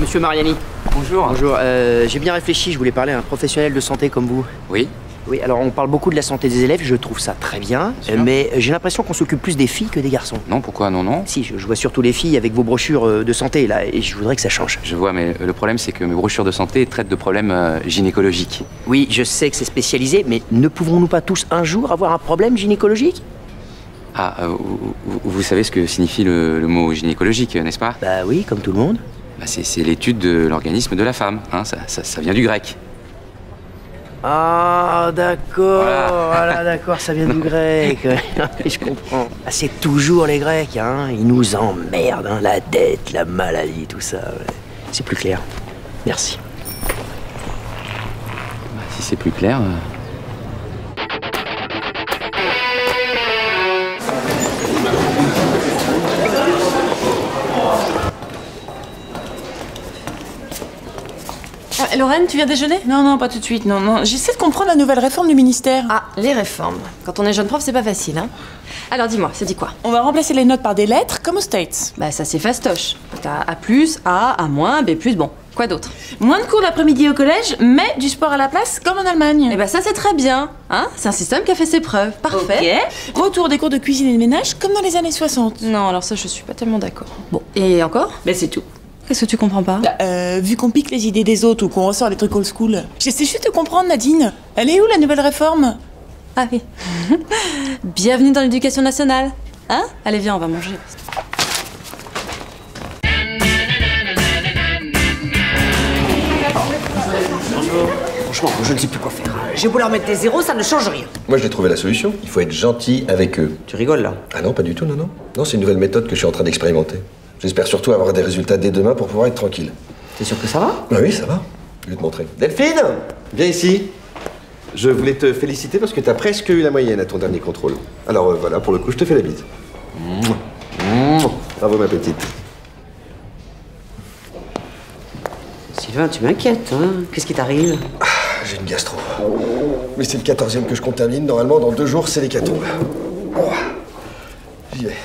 Monsieur Mariani. Bonjour. Bonjour, j'ai bien réfléchi, je voulais parler à un professionnel de santé comme vous. Oui. Oui, alors on parle beaucoup de la santé des élèves, je trouve ça très bien, mais j'ai l'impression qu'on s'occupe plus des filles que des garçons. Non, pourquoi? Non. Si, je vois surtout les filles avec vos brochures de santé, là, et je voudrais que ça change. Je vois, mais le problème, c'est que mes brochures de santé traitent de problèmes gynécologiques. Oui, je sais que c'est spécialisé, mais ne pouvons-nous pas tous un jour avoir un problème gynécologique? Ah, vous savez ce que signifie le mot gynécologique, n'est-ce pas? Bah oui, comme tout le monde. Bah, c'est l'étude de l'organisme de la femme, hein, ça vient du grec. Ah, d'accord, voilà, d'accord, ça vient du grec. Je comprends. Ah, c'est toujours les Grecs, hein. Ils nous emmerdent, hein. La dette, la maladie, tout ça. Ouais. C'est plus clair. Merci. Bah, si c'est plus clair... Lorraine, tu viens déjeuner? Non, pas tout de suite, non. J'essaie de comprendre la nouvelle réforme du ministère. Ah, les réformes. Quand on est jeune prof, c'est pas facile, hein. Alors dis-moi, ça dit quoi? On va remplacer les notes par des lettres, comme aux States. Bah ça c'est fastoche. T'as A+, A, A-, B+, bon. Quoi d'autre? Moins de cours l'après-midi au collège, mais du sport à la place, comme en Allemagne. Eh bah ça c'est très bien, hein. C'est un système qui a fait ses preuves. Parfait. Ok. Retour des cours de cuisine et de ménage, comme dans les années 60. Non, alors ça je suis pas tellement d'accord. Bon, et encore? Mais c'est tout. Qu'est-ce que tu comprends pas? Vu qu'on pique les idées des autres ou qu'on ressort des trucs old school, j'essaie juste de comprendre, Nadine. Elle est où, la nouvelle réforme? Ah oui. Bienvenue dans l'éducation nationale. Hein? Allez, viens, on va manger. Franchement, je ne sais plus quoi faire. J'ai beau leur mettre des zéros, ça ne change rien. Moi, j'ai trouvé la solution. Il faut être gentil avec eux. Tu rigoles, là? Ah non, pas du tout, non. Non, c'est une nouvelle méthode que je suis en train d'expérimenter. J'espère surtout avoir des résultats dès demain pour pouvoir être tranquille. T'es sûr que ça va? Bah oui, ça va. Je vais te montrer. Delphine, viens ici. Je voulais te féliciter parce que t'as presque eu la moyenne à ton dernier contrôle. Alors voilà, pour le coup, je te fais la bise. Bravo, ma petite. Sylvain, tu m'inquiètes, hein? Qu'est-ce qui t'arrive? J'ai une gastro. Mais c'est le 14e que je contamine. Normalement, dans 2 jours, c'est l'hécatombe. Oh. J'y vais.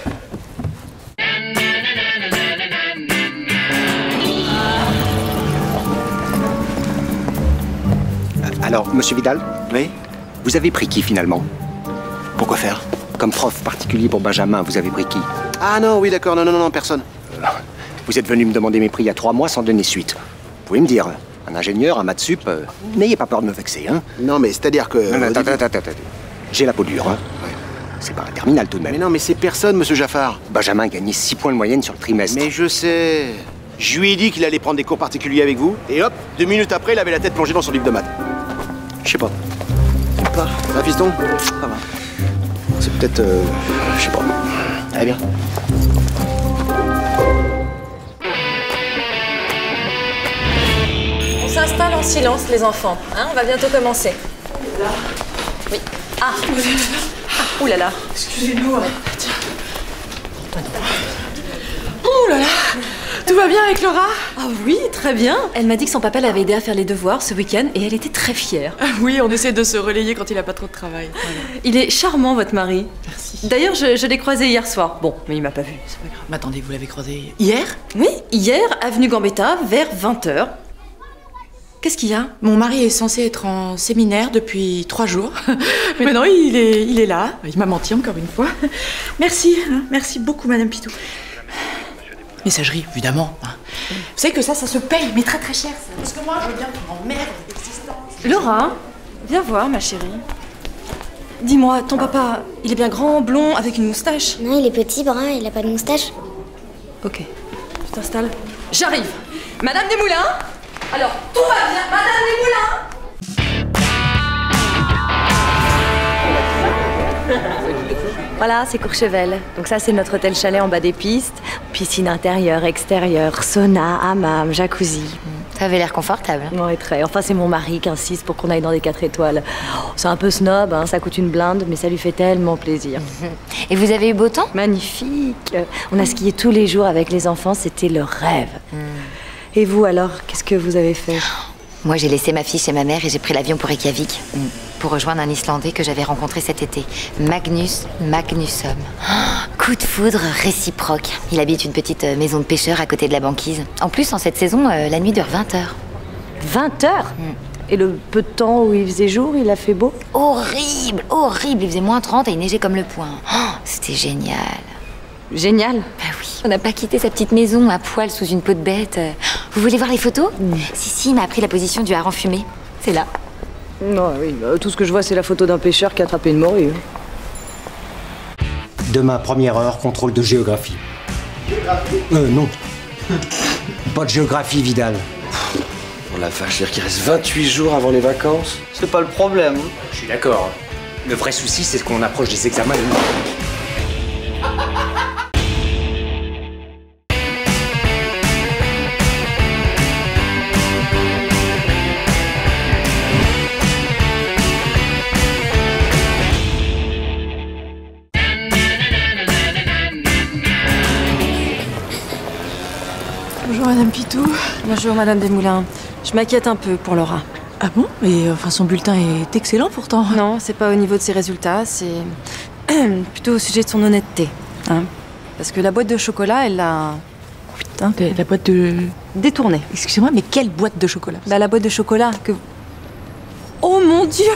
Alors, monsieur Vidal? Oui? Vous avez pris qui finalement? Pourquoi faire? Comme prof particulier pour Benjamin, vous avez pris qui? Ah non, oui, d'accord, non, personne. Vous êtes venu me demander mes prix il y a 3 mois sans donner suite. Vous pouvez me dire, un ingénieur, un maths sup, n'ayez pas peur de me vexer, hein? Non, mais c'est-à-dire que... Non, attends. J'ai la peau dure, hein? Ouais. C'est pas un terminal tout de même. Mais non, mais c'est personne, monsieur Jaffard. Benjamin gagnait 6 points de moyenne sur le trimestre. Mais je sais... Je lui ai dit qu'il allait prendre des cours particuliers avec vous, et hop, 2 minutes après, il avait la tête plongée dans son livre de maths. Je sais pas. Pas. Ah, fiston? Ça va. C'est peut-être... je sais pas. Allez, bien. On s'installe en silence, les enfants. Hein, on va bientôt commencer. Oui. Ah. Ouh là là. Excusez-nous. Tiens. Ouh là là. Tout va bien avec Laura? Ah oui, très bien. Elle m'a dit que son papa l'avait aidé à faire les devoirs ce week-end et elle était très fière. Ah oui, on essaie de se relayer quand il a pas trop de travail. Voilà. Il est charmant, votre mari. Merci. D'ailleurs, je l'ai croisé hier soir. Bon, mais il m'a pas vu, c'est pas grave. Mais attendez, vous l'avez croisé hier? Oui, hier, avenue Gambetta, vers 20h. Qu'est-ce qu'il y a? Mon mari est censé être en séminaire depuis 3 jours. Mais non, il est là. Il m'a menti encore une fois. Merci, hein, merci beaucoup, Madame Pitou. Messagerie, évidemment. Vous savez que ça se paye, mais très très cher, ça. Parce que moi, je veux bien qu'on m'emmerde d'existence. Laura, viens voir, ma chérie. Dis-moi, ton papa, il est bien grand, blond, avec une moustache? Non, il est petit, brun, il a pas de moustache. Ok, tu t'installes. J'arrive. Madame Desmoulins? Alors, tout va bien, Madame Desmoulins? Voilà, c'est Courchevel. Donc ça, c'est notre hôtel chalet en bas des pistes. Piscine intérieure, extérieure, sauna, hammam, jacuzzi. Ça avait l'air confortable. Ouais, très. Enfin, c'est mon mari qui insiste pour qu'on aille dans des 4 étoiles. C'est un peu snob, hein, ça coûte une blinde, mais ça lui fait tellement plaisir. Et vous avez eu beau temps? Magnifique. On a skié tous les jours avec les enfants, c'était le rêve. Et vous alors, qu'est-ce que vous avez fait? Moi, j'ai laissé ma fille chez ma mère et j'ai pris l'avion pour Reykjavik. Pour rejoindre un Islandais que j'avais rencontré cet été. Magnus Magnusson. Coup de foudre réciproque. Il habite une petite maison de pêcheurs à côté de la banquise. En plus, en cette saison, la nuit dure 20 heures. 20 heures Et le peu de temps où il faisait jour, il a fait beau? Horrible, horrible. Il faisait moins 30 et il neigeait comme le poing. Oh, c'était génial. Génial. Bah oui, on n'a pas quitté sa petite maison à poil sous une peau de bête. Vous voulez voir les photos? Si, il m'a appris la position du hareng fumé. C'est là. Non, oui, tout ce que je vois, c'est la photo d'un pêcheur qui a attrapé une morue. Demain, première heure, contrôle de géographie. Non. Pas de géographie, Vidal. Oh la vache, c'est-à-dire qu'il reste 28 jours avant les vacances. C'est pas le problème. Je suis d'accord. Le vrai souci, c'est qu'on approche des examens. Bonjour Madame Pitou. Bonjour Madame Desmoulins. Je m'inquiète un peu pour Laura. Ah bon? Mais enfin son bulletin est excellent pourtant. Non, c'est pas au niveau de ses résultats, c'est plutôt au sujet de son honnêteté. Hein. Parce que la boîte de chocolat, elle l'a... Putain, la boîte de... détournée. Excusez-moi, mais quelle boîte de chocolat? Bah la boîte de chocolat que... Oh mon Dieu!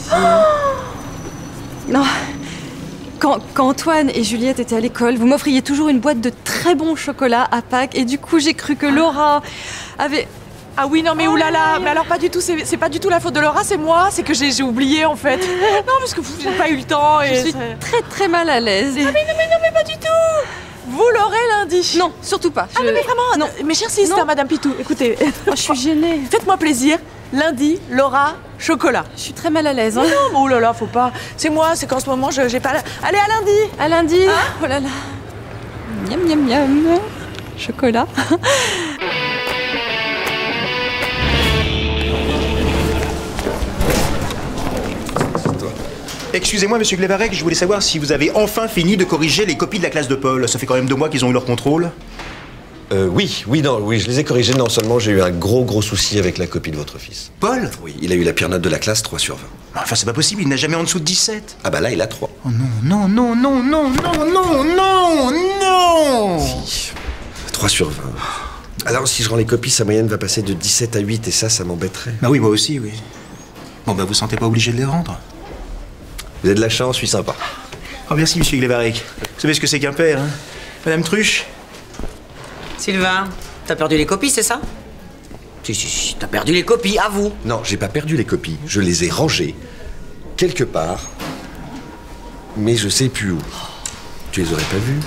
Non. Quand Antoine et Juliette étaient à l'école, vous m'offriez toujours une boîte de très bons chocolats à Pâques et du coup j'ai cru que Laura avait... Ah oui, non mais oulala, mais alors pas du tout, c'est pas du tout la faute de Laura, c'est moi, c'est que j'ai oublié en fait. Non, parce que vous n'avez pas eu le temps et... Je suis très très mal à l'aise. Ah mais non, pas du tout. Vous l'aurez lundi. Non, surtout pas. Ah non mais vraiment, non. Mais chère sister, Madame Pitou, écoutez. Oh, je suis gênée. Faites-moi plaisir, lundi, Laura, chocolat. Je suis très mal à l'aise. Hein. Non, mais oulala, faut pas. C'est moi, c'est qu'en ce moment, j'ai pas... Allez, à lundi. À lundi. Hein? Oh là là. Miam miam miam. Chocolat. Excusez-moi, monsieur Glevarec, je voulais savoir si vous avez enfin fini de corriger les copies de la classe de Paul. Ça fait quand même 2 mois qu'ils ont eu leur contrôle. Oui, je les ai corrigés. Non seulement j'ai eu un gros souci avec la copie de votre fils. Paul? Oui, il a eu la pire note de la classe, 3 sur 20. Enfin, c'est pas possible, il n'a jamais en dessous de 17. Ah bah là, il a 3. Oh non. Si. 3 sur 20. Alors, si je rends les copies, sa moyenne va passer de 17 à 8, et ça m'embêterait. Bah oui, moi aussi, oui. Bon, bah vous sentez pas obligé de les rendre? Vous avez de la chance, je suis sympa. Oh, merci, monsieur Glevarec. Vous savez ce que c'est qu'un père, hein? Madame Truche? Sylvain, t'as perdu les copies, c'est ça? Si, t'as perdu les copies, avoue. Non, j'ai pas perdu les copies. Je les ai rangées quelque part, mais je sais plus où. Tu les aurais pas vues?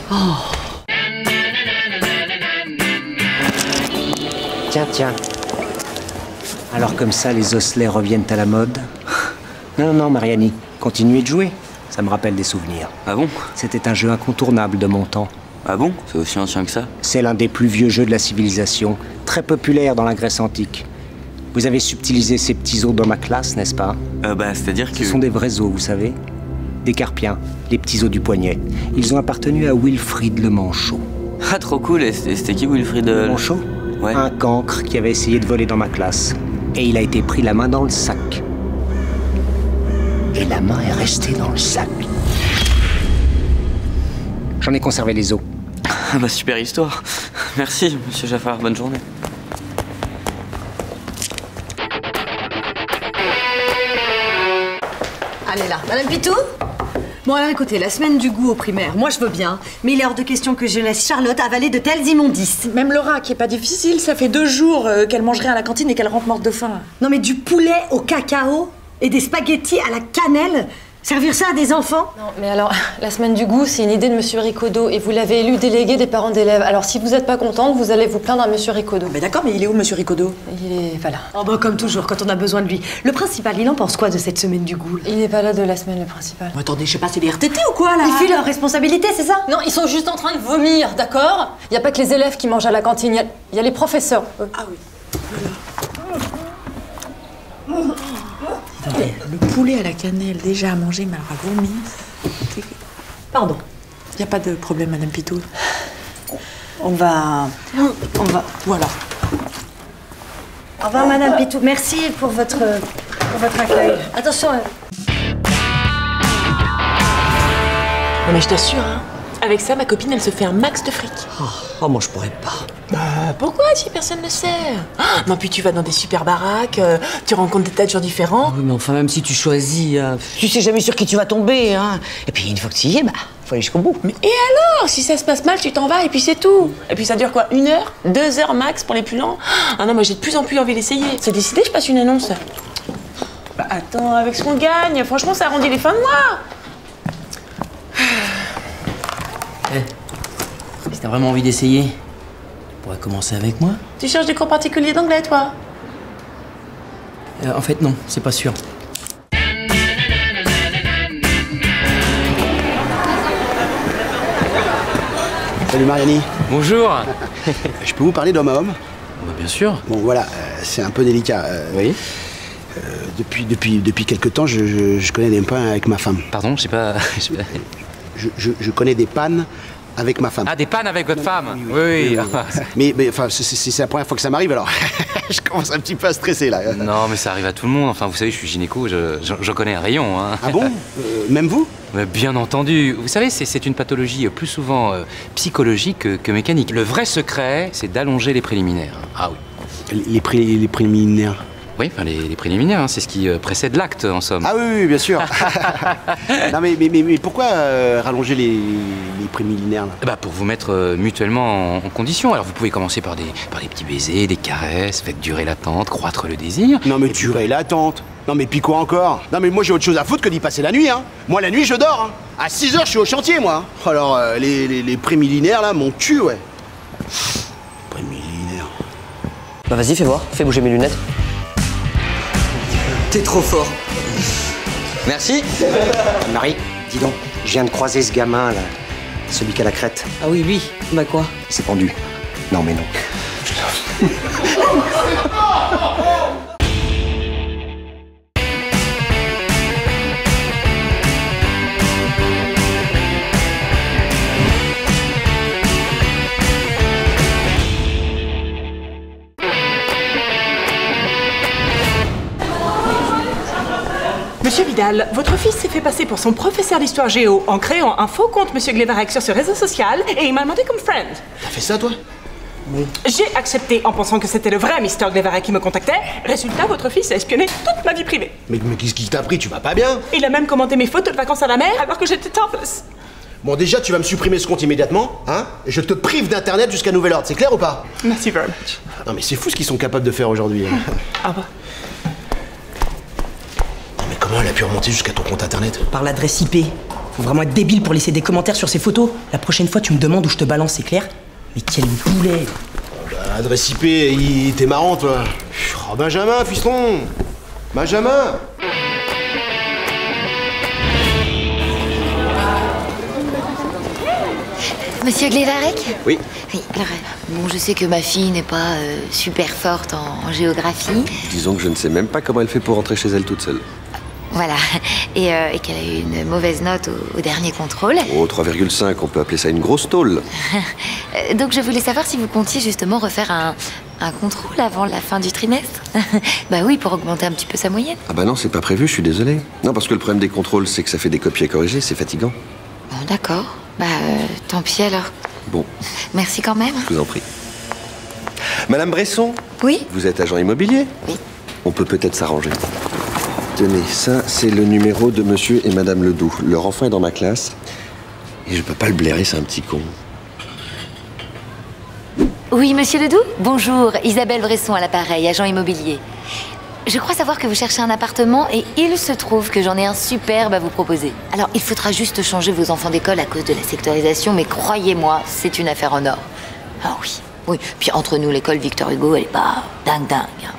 Tiens. Alors comme ça, les osselets reviennent à la mode? Non, Mariani, continuez de jouer. Ça me rappelle des souvenirs. Ah bon? C'était un jeu incontournable de mon temps. Ah bon? C'est aussi ancien que ça? C'est l'un des plus vieux jeux de la civilisation, très populaire dans la Grèce antique. Vous avez subtilisé ces petits os dans ma classe, n'est-ce pas? C'est-à-dire que... Ce sont des vrais os, vous savez. Des carpiens, les petits os du poignet. Ils ont appartenu à Wilfrid le Manchot. Ah, trop cool. Et c'était qui Wilfrid Le Manchot? Ouais. Un cancre qui avait essayé de voler dans ma classe. Et il a été pris la main dans le sac. Et la main est restée dans le sac. J'en ai conservé les os. Ah bah super histoire. Merci, monsieur Jaffard. Bonne journée. Allez là, Madame Pitou? Bon alors écoutez, la semaine du goût au primaire, moi je veux bien, mais il est hors de question que je laisse Charlotte avaler de telles immondices. Même Laura, qui est pas difficile, ça fait 2 jours qu'elle mange rien à la cantine et qu'elle rentre morte de faim. Non mais du poulet au cacao et des spaghettis à la cannelle, servir ça à des enfants? Non, mais alors, la semaine du goût, c'est une idée de Monsieur Ricaudot et vous l'avez élu délégué des parents d'élèves. Alors si vous n'êtes pas contente, vous allez vous plaindre à Monsieur Ricaudot. Mais d'accord, mais il est où Monsieur Ricaudot? Il est pas là. Oh bah comme toujours, quand on a besoin de lui. Le principal, il en pense quoi de cette semaine du goût? Il n'est pas là de la semaine, le principal. Attendez, je sais pas, c'est des RTT ou quoi là? Ils filent leur responsabilité, c'est ça? Non, ils sont juste en train de vomir, d'accord? Il n'y a pas que les élèves qui mangent à la cantine, il y a les professeurs. Ah oui. Attendez, le poulet à la cannelle, déjà à manger, mais alors à vomir. Pardon. Il n'y a pas de problème, Madame Pitou. On va... Voilà. Au revoir, Madame Pitou. Merci pour votre accueil. Attention. Non mais je t'assure, hein, Avec ça, ma copine, elle se fait un max de fric. Oh, moi je pourrais pas. Pourquoi si personne ne sait? Non, puis tu vas dans des super baraques, tu rencontres des tas de gens différents. Oui, mais enfin, même si tu choisis, tu sais jamais sur qui tu vas tomber, hein. Et puis une fois que tu y es, faut aller jusqu'au bout. Mais et alors? Si ça se passe mal, tu t'en vas et puis c'est tout. Et puis ça dure quoi? 1 heure? 2 heures max pour les plus lents? Ah non, moi j'ai de plus en plus envie d'essayer. C'est décidé, je passe une annonce. Bah attends, avec ce qu'on gagne, franchement, ça arrondit les fins de mois. Si t'as vraiment envie d'essayer, tu pourrais commencer avec moi. Tu cherches des cours particuliers d'anglais, toi? En fait, non, c'est pas sûr. Salut Mariani. Bonjour. Je peux vous parler d'homme à homme? Bien sûr. Bon voilà, c'est un peu délicat. Oui. Depuis quelque temps, je connais des pannes avec ma femme. Pardon, je sais pas. Je connais des pannes avec ma femme. Ah, des pannes avec votre femme? Oui. Mais enfin, c'est la première fois que ça m'arrive, alors je commence un petit peu à stresser là. Non, mais ça arrive à tout le monde. Enfin, vous savez, je suis gynéco, j'en connais un rayon. Hein. Ah bon? Même vous? Bien entendu. Vous savez, c'est une pathologie plus souvent psychologique que mécanique. Le vrai secret, c'est d'allonger les préliminaires. Ah oui. Les préliminaires? Oui, enfin, les préliminaires, hein, c'est ce qui précède l'acte, en somme. Ah oui, bien sûr. Non, mais pourquoi rallonger les préliminaires là? Bah, pour vous mettre mutuellement en condition. Alors, vous pouvez commencer par des petits baisers, des caresses, faites durer l'attente, croître le désir. Non, mais durer l'attente? Non, mais puis quoi encore? Non, mais moi j'ai autre chose à foutre que d'y passer la nuit, hein. Moi, la nuit, je dors, hein. À 6 heures, je suis au chantier, moi. Alors, les préliminaires là, mon cul, ouais. Préliminaires. Bah, vas-y, fais voir, fais bouger mes lunettes. T'es trop fort. Merci. Marie, dis donc, je viens de croiser ce gamin, là. Celui qui a la crête. Ah oui, lui. Bah quoi? Il s'est pendu. Non, mais non. Monsieur Vidal, votre fils s'est fait passer pour son professeur d'histoire géo en créant un faux compte Monsieur Glevarek sur ce réseau social et il m'a demandé comme friend. T'as fait ça, toi? Oui. J'ai accepté en pensant que c'était le vrai Mr. Glevarek qui me contactait. Résultat, votre fils a espionné toute ma vie privée. Mais qu'est-ce qu'il t'a pris? Tu vas pas bien? Il a même commenté mes photos de vacances à la mer alors que j'étais topless. Bon, déjà, tu vas me supprimer ce compte immédiatement, hein? Et je te prive d'internet jusqu'à nouvel ordre, c'est clair ou pas? Merci very much. Non, mais c'est fou ce qu'ils sont capables de faire aujourd'hui. Ah bah. Mais comment elle a pu remonter jusqu'à ton compte internet? Par l'adresse IP. Faut vraiment être débile pour laisser des commentaires sur ces photos. La prochaine fois, tu me demandes où je te balance, c'est clair? Mais quel boulet! Bah, adresse IP, t'es marrant, toi. Oh, Benjamin, fiston! Benjamin! Monsieur Glevarek? Oui. Oui, alors, bon, je sais que ma fille n'est pas super forte en géographie. Disons que je ne sais même pas comment elle fait pour rentrer chez elle toute seule. Voilà. Et qu'elle a eu une mauvaise note au dernier contrôle. Oh, 3,5, on peut appeler ça une grosse tôle. Donc je voulais savoir si vous comptiez justement refaire un contrôle avant la fin du trimestre. Bah oui, pour augmenter un petit peu sa moyenne. Ah bah non, c'est pas prévu, je suis désolé. Non, parce que le problème des contrôles, c'est que ça fait des copies à corriger, c'est fatigant. Bon, d'accord. Bah, tant pis alors. Bon. Merci quand même. Je vous en prie. Madame Bresson? Oui? Vous êtes agent immobilier? Oui. On peut peut-être s'arranger. Tenez, ça, c'est le numéro de monsieur et madame Ledoux. Leur enfant est dans ma classe. Et je peux pas le blairer, c'est un petit con. Oui, monsieur Ledoux? Bonjour, Isabelle Bresson à l'appareil, agent immobilier. Je crois savoir que vous cherchez un appartement et il se trouve que j'en ai un superbe à vous proposer. Alors, il faudra juste changer vos enfants d'école à cause de la sectorisation, mais croyez-moi, c'est une affaire en or. Ah oui, oui. Puis entre nous, l'école Victor Hugo, elle est pas dingue. Hein.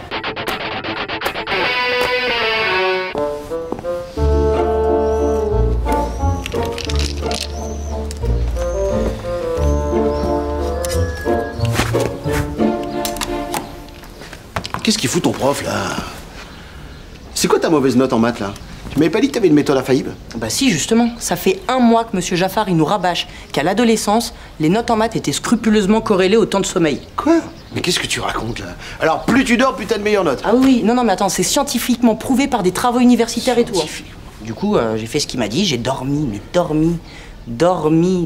Qu'est-ce qu'il fout ton prof, là? C'est quoi ta mauvaise note en maths, là? Tu m'avais pas dit que t'avais une méthode infaillible? Bah si, justement. Ça fait 1 mois que Monsieur Jaffar, il nous rabâche qu'à l'adolescence, les notes en maths étaient scrupuleusement corrélées au temps de sommeil. Quoi? Mais qu'est-ce que tu racontes, là? Alors, plus tu dors, plus t'as de meilleures notes. Ah oui, non, mais attends, c'est scientifiquement prouvé par des travaux universitaires et tout. Du coup, j'ai fait ce qu'il m'a dit, j'ai dormi, Dormi.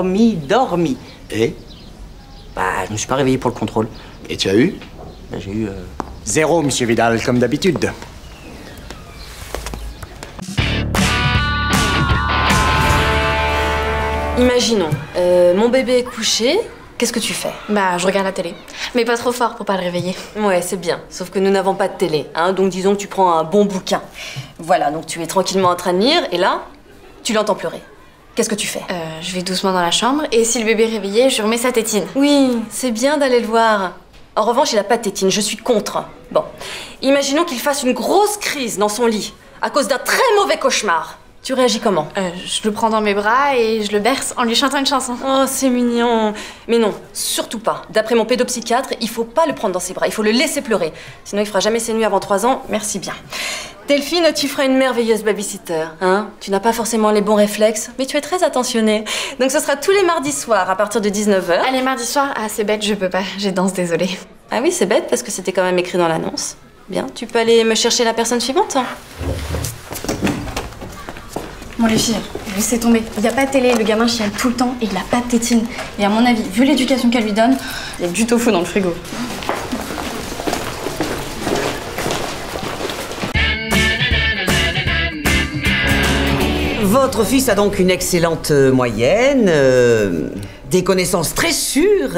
Et Bah, je me suis pas réveillé pour le contrôle. Et tu as eu Bah, j'ai eu... 0, monsieur Vidal, comme d'habitude. Imaginons, mon bébé est couché, qu'est-ce que tu fais? Bah, je regarde la télé. Mais pas trop fort pour pas le réveiller. Ouais, c'est bien, sauf que nous n'avons pas de télé, hein, donc disons que tu prends un bon bouquin. Voilà, donc tu es tranquillement en train de lire, et là, tu l'entends pleurer. Qu'est-ce que tu fais? Je vais doucement dans la chambre, et si le bébé est réveillé, je remets sa tétine. Oui, c'est bien d'aller le voir. En revanche, il a pas de tétine, je suis contre. Bon, imaginons qu'il fasse une grosse crise dans son lit, à cause d'un très mauvais cauchemar. Tu réagis comment? Je le prends dans mes bras et je le berce en lui chantant une chanson. Oh, c'est mignon. Mais non, surtout pas. D'après mon pédopsychiatre, il faut pas le prendre dans ses bras, il faut le laisser pleurer. Sinon, il fera jamais ses nuits avant 3 ans, merci bien. Delphine, tu feras une merveilleuse babysitter, hein? Tu n'as pas forcément les bons réflexes, mais tu es très attentionnée. Donc ce sera tous les mardis soirs, à partir de 19h. Allez, mardi soir, ah c'est bête, je peux pas, j'ai danse, désolée. Ah oui, c'est bête, parce que c'était quand même écrit dans l'annonce. Bien, tu peux aller me chercher la personne suivante? Bon les filles, laissez tomber. Il n'y a pas de télé, le gamin chiale tout le temps et il a pas de tétine. Et à mon avis, vu l'éducation qu'elle lui donne, il y a du tofu dans le frigo. Votre fils a donc une excellente moyenne, des connaissances très sûres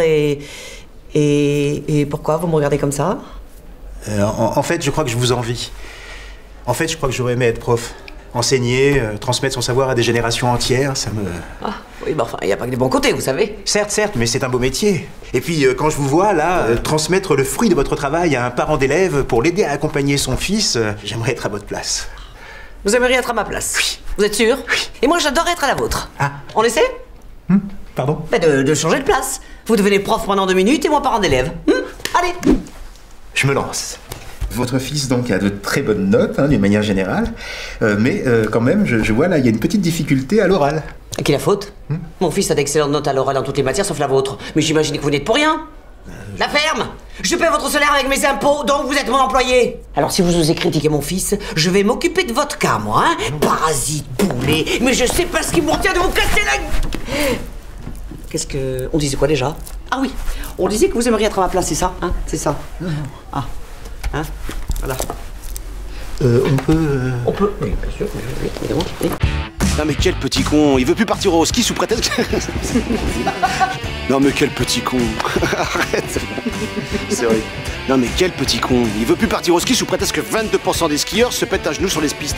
et pourquoi vous me regardez comme ça? En fait, je crois que je vous envie. En fait, je crois que j'aurais aimé être prof. Enseigner, transmettre son savoir à des générations entières, ça me... Ah, oui, bah enfin, il n'y a pas que des bons côtés, vous savez. Certes, mais c'est un beau métier. Et puis, quand je vous vois, là, transmettre le fruit de votre travail à un parent d'élève pour l'aider à accompagner son fils, j'aimerais être à votre place. Vous aimeriez être à ma place? Oui. Vous êtes sûr? Oui. Et moi, j'adore être à la vôtre. Ah. On essaie? Pardon? Bah de changer de place. Vous devenez prof pendant 2 minutes et moi parent d'élève. Allez. Je me lance. Votre fils, donc, a de très bonnes notes, hein, d'une manière générale. Mais quand même, je vois, là, il y a une petite difficulté à l'oral. À qui la faute? Mon fils a d'excellentes notes à l'oral dans toutes les matières, sauf la vôtre. Mais j'imagine que vous n'êtes pour rien. La ferme! Je paie votre salaire avec mes impôts, donc vous êtes mon employé. Alors si vous osez critiquer mon fils, je vais m'occuper de votre cas, moi, hein? Parasite, poulet. Mais je sais pas ce qui me retient de vous casser la... Qu'est-ce que... On disait quoi déjà? Ah oui, on disait que vous aimeriez être à ma place, c'est ça, hein? C'est ça. Ah. Hein? Voilà. On peut... On peut, oui, bien sûr, oui, évidemment. Oui. Non mais quel petit con, il veut plus partir au ski sous prétexte... Non mais quel petit con. Arrête. C'est vrai. Non mais quel petit con, il veut plus partir au ski sous prétexte que 22% des skieurs se pètent à genoux sur les pistes.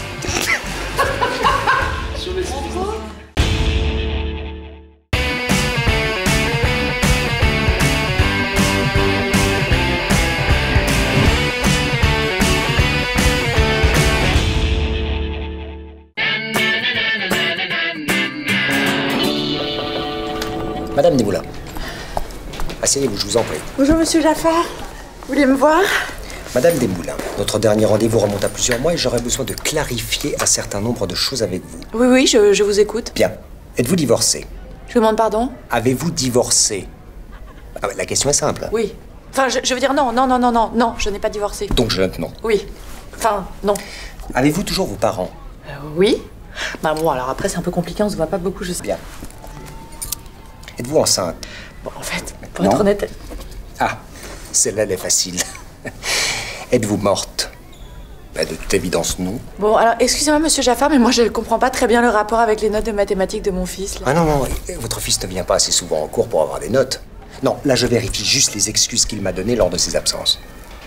Madame Desmoulins, asseyez-vous, je vous en prie. Bonjour, monsieur Jaffar. Vous voulez me voir? Madame Desmoulins, notre dernier rendez-vous remonte à plusieurs mois et j'aurais besoin de clarifier un certain nombre de choses avec vous. Oui, je vous écoute. Bien. Êtes-vous divorcé? Je vous demande pardon? Avez-vous divorcé? Ah, la question est simple. Oui. Enfin, je veux dire non, je n'ai pas divorcé. Donc je note non. Oui. Enfin, non. Avez-vous toujours vos parents? Oui. Bah bon, alors après, c'est un peu compliqué, on se voit pas beaucoup, je sais. Bien. Êtes-vous enceinte? Bon, en fait, pour être honnête... Ah, celle-là, elle est facile. Êtes-vous morte? Bah, de toute évidence, non. Bon, alors, excusez-moi, monsieur Jaffar, mais moi, je ne comprends pas très bien le rapport avec les notes de mathématiques de mon fils. Là. Ah non, votre fils ne vient pas assez souvent en cours pour avoir des notes. Non, là, je vérifie juste les excuses qu'il m'a données lors de ses absences.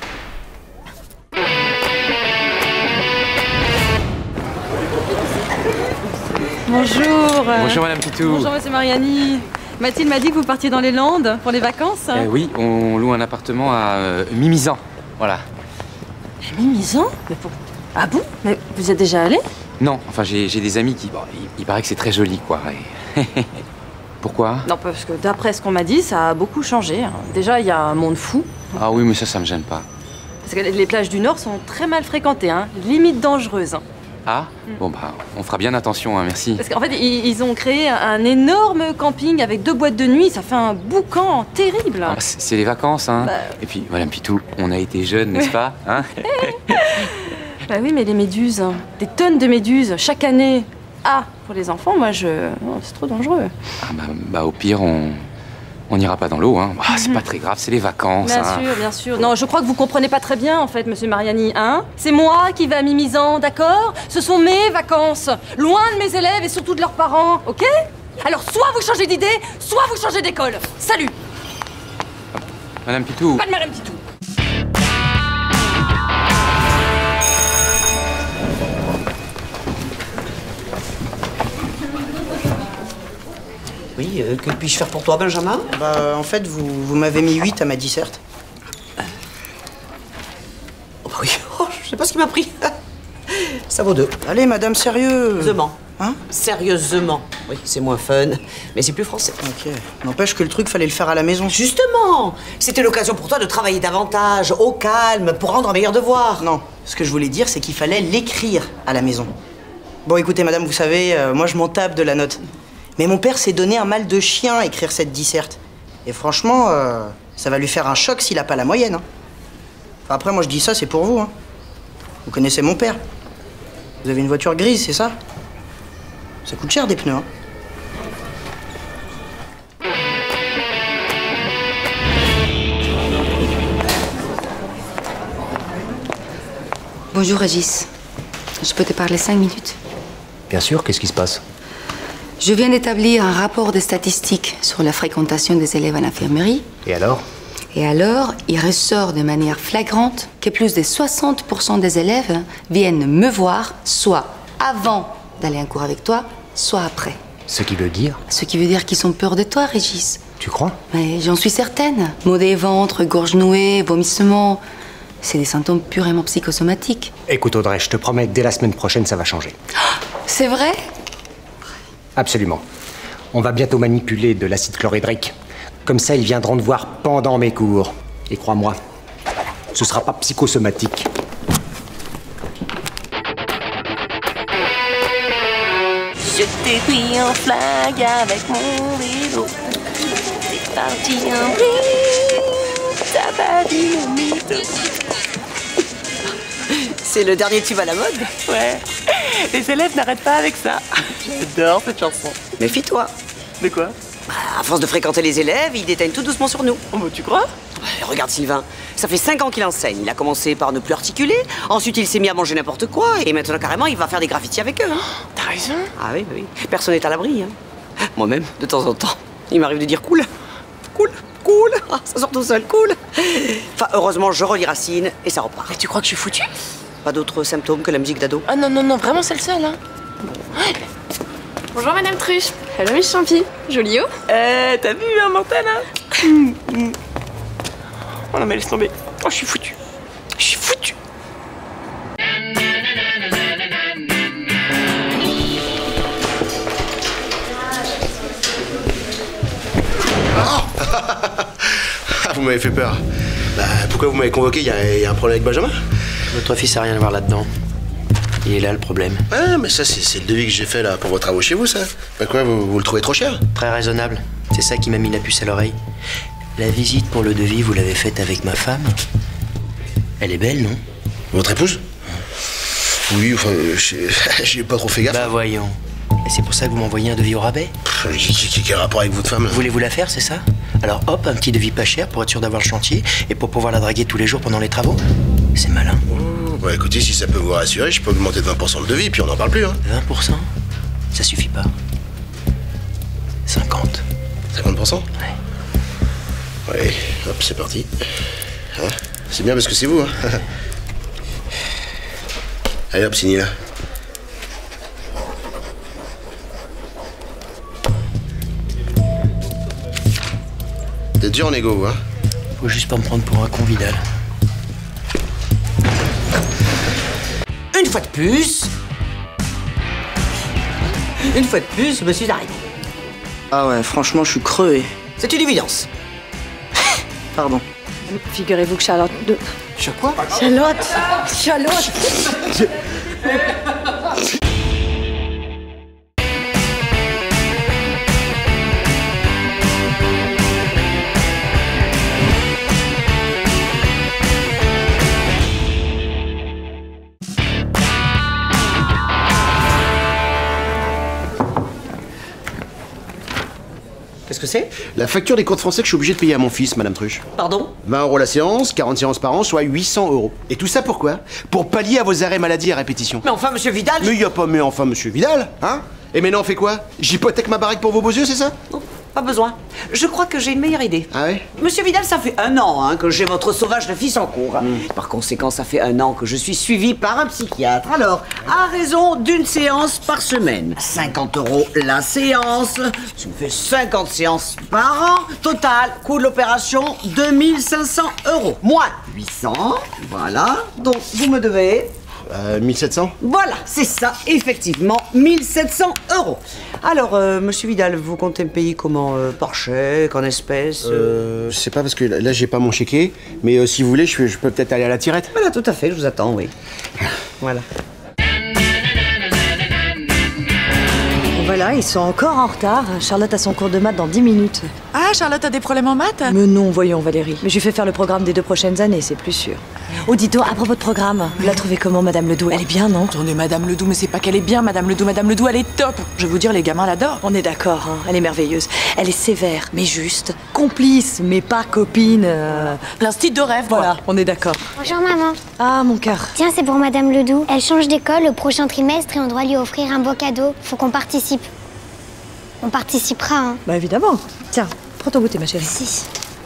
Bonjour. Bonjour Madame Pitou. Bonjour Monsieur Mariani. Mathilde m'a dit que vous partiez dans les Landes pour les vacances. Oui, on loue un appartement à Mimizan. Voilà. Mimizan? Mais pour... Ah bon? Mais vous êtes déjà allé? Non, enfin j'ai des amis qui... Bon, il paraît que c'est très joli, quoi. Et... Pourquoi? Non, parce que d'après ce qu'on m'a dit, ça a beaucoup changé. Déjà, il y a un monde fou. Ah oui, mais ça me gêne pas. Parce que les plages du Nord sont très mal fréquentées, hein. Limite dangereuses. Ah? Bon bah, on fera bien attention, hein, merci. Parce qu'en fait, ils ont créé un énorme camping avec 2 boîtes de nuit. Ça fait un boucan terrible. Ah, c'est les vacances, hein. Et puis, Madame Pitou, on a été jeunes, n'est-ce pas, hein? Bah oui, mais les méduses, des tonnes de méduses, chaque année. Ah, pour les enfants, moi, non, c'est trop dangereux. Ah bah au pire, on n'ira pas dans l'eau, hein. Ah, c'est pas très grave, c'est les vacances. Bien sûr, bien sûr. Non, je crois que vous comprenez pas très bien, en fait, monsieur Mariani, hein. C'est moi qui vais à Mimizan, d'accord? Ce sont mes vacances, loin de mes élèves et surtout de leurs parents, ok? Alors, soit vous changez d'idée, soit vous changez d'école. Salut! Madame Pitou. Pas de Madame Pitou. Oui, que puis-je faire pour toi, Benjamin? Bah, en fait, vous m'avez mis 8 à ma disserte. Oh, bah oui, je sais pas ce qui m'a pris. Ça vaut 2. Allez, madame, sérieux. Sérieusement. Hein? Sérieusement. Oui, c'est moins fun, mais c'est plus français. Ok. N'empêche que le truc, fallait le faire à la maison. Justement! C'était l'occasion pour toi de travailler davantage, au calme, pour rendre un meilleur devoir. Non, ce que je voulais dire, c'est qu'il fallait l'écrire à la maison. Bon, écoutez, madame, vous savez, moi, je m'en tape de la note. Mais mon père s'est donné un mal de chien à écrire cette disserte. Et franchement, ça va lui faire un choc s'il a pas la moyenne. Hein. Enfin, après, moi, je dis ça, c'est pour vous. Hein. Vous connaissez mon père. Vous avez une voiture grise, c'est ça? Ça coûte cher, des pneus, hein. Bonjour, Régis. Je peux te parler 5 minutes? Bien sûr, qu'est-ce qui se passe? Je viens d'établir un rapport de statistiques sur la fréquentation des élèves à l'infirmerie. Et alors? Et alors, il ressort de manière flagrante que plus de 60% des élèves viennent me voir, soit avant d'aller en cours avec toi, soit après. Ce qui veut dire? Ce qui veut dire qu'ils ont peur de toi, Régis. Tu crois? Mais j'en suis certaine. Maux des ventres, gorge nouée, vomissements. C'est des symptômes purement psychosomatiques. Écoute Audrey, je te promets que dès la semaine prochaine, ça va changer. C'est vrai? Absolument. On va bientôt manipuler de l'acide chlorhydrique. Comme ça, ils viendront te voir pendant mes cours. Et crois-moi, ce sera pas psychosomatique. Je t'ai pris en flag avec mon vélo. C'est parti en vrille. T'as pas dit mon mythe. C'est le dernier tube à la mode? Ouais. Les élèves n'arrêtent pas avec ça. J'adore cette chanson. Méfie-toi. De quoi? Bah, à force de fréquenter les élèves, il déteigne tout doucement sur nous. Oh, bah, tu crois? Ouais, regarde Sylvain, ça fait 5 ans qu'il enseigne. Il a commencé par ne plus articuler, ensuite il s'est mis à manger n'importe quoi, et maintenant carrément il va faire des graffitis avec eux. Hein. T'as raison. Ah oui, oui. Personne n'est à l'abri. Hein. Moi-même, de temps en temps, il m'arrive de dire cool. Cool, cool. Ah, ça sort tout seul, cool. Enfin, heureusement, je relis Racine et ça repart. Mais tu crois que je suis foutue? Pas d'autres symptômes que la musique d'ado? Ah non, non, non, vraiment c'est le seul, hein. Bonjour Madame Truche. Hello Miss Champi. Joli haut. T'as vu, hein, Montana? Oh non mais laisse tomber. Oh, je suis foutue. Je suis foutue. Vous m'avez fait peur. Bah, pourquoi vous m'avez convoqué? Il y a un problème avec Benjamin? Votre fils a rien à voir là-dedans. Il est là le problème. Ah, mais ça, c'est le devis que j'ai fait là pour vos travaux chez vous, ça. Bah quoi, vous le trouvez trop cher? Très raisonnable. C'est ça qui m'a mis la puce à l'oreille. La visite pour le devis, vous l'avez faite avec ma femme. Elle est belle, non? Votre épouse? Oui, enfin, j'ai pas trop fait gaffe. Bah voyons. Et c'est pour ça que vous m'envoyez un devis au rabais? Quel rapport avec votre femme? Voulez-vous la faire, c'est ça? Alors hop, un petit devis pas cher pour être sûr d'avoir le chantier et pour pouvoir la draguer tous les jours pendant les travaux? C'est malin. Oh, bah écoutez, si ça peut vous rassurer, je peux augmenter de 20% le devis, puis on n'en parle plus, hein. 20%? Ça suffit pas. 50. 50%? Ouais. Ouais, hop, c'est parti. Hein, c'est bien parce que c'est vous, hein. Allez hop, signez là. T'es dur en égo, hein? Faut juste pas me prendre pour un con Vidal. Une fois de plus, je me suis arrêté. Ah ouais, franchement, je suis crevé. C'est une évidence. Pardon. Figurez-vous que Charlotte... Je quoi? Charlotte. Qu'est-ce que c'est? La facture des cours de français que je suis obligé de payer à mon fils, Madame Truche. Pardon? 20 € la séance, 40 séances par an, soit 800 €. Et tout ça pourquoi? Pour pallier à vos arrêts maladie à répétition. Mais enfin, monsieur Vidal... Mais y a pas mais enfin, monsieur Vidal, hein? Et maintenant on fait quoi? J'hypothèque ma baraque pour vos beaux yeux, c'est ça? Non, pas besoin. Je crois que j'ai une meilleure idée. Ah ouais? Monsieur Vidal, ça fait 1 an que j'ai votre sauvage de fils en cours. Par conséquent, ça fait 1 an que je suis suivi par un psychiatre. Alors, à raison d'une séance par semaine, 50 € la séance, ça me fait 50 séances par an. Total, coût de l'opération, 2500 €. Moins 800, voilà. Donc, vous me devez... 1700? Voilà, c'est ça, effectivement, 1700 €. Alors, monsieur Vidal, vous comptez me payer comment? Par chèque, en espèces? Je sais pas parce que là j'ai pas mon chéquier, mais si vous voulez, je peux peut-être aller à la tirette. Voilà, tout à fait, je vous attends, oui. Voilà. Voilà, ils sont encore en retard. Charlotte a son cours de maths dans 10 minutes. Ah, Charlotte a des problèmes en maths? Mais non, voyons Valérie. Mais je lui fais faire le programme des 2 prochaines années, c'est plus sûr. Oh, dites-donc, à propos de programme, vous la trouvez comment, Madame Ledoux? Elle est bien, non? Attendez, Madame Ledoux, mais c'est pas qu'elle est bien, Madame Ledoux. Madame Ledoux, elle est top. Je vais vous dire, les gamins l'adorent. On est d'accord, hein, elle est merveilleuse. Elle est sévère, mais juste. Complice, mais pas copine. L'instit de rêve, voilà, on est d'accord. Bonjour maman. Ah, mon cœur. Tiens, c'est pour Madame Ledoux. Elle change d'école au prochain trimestre et on doit lui offrir un beau cadeau. Faut qu'on participe. On participera, hein. Bah évidemment. Tiens, prends ton goûter, ma chérie. Si.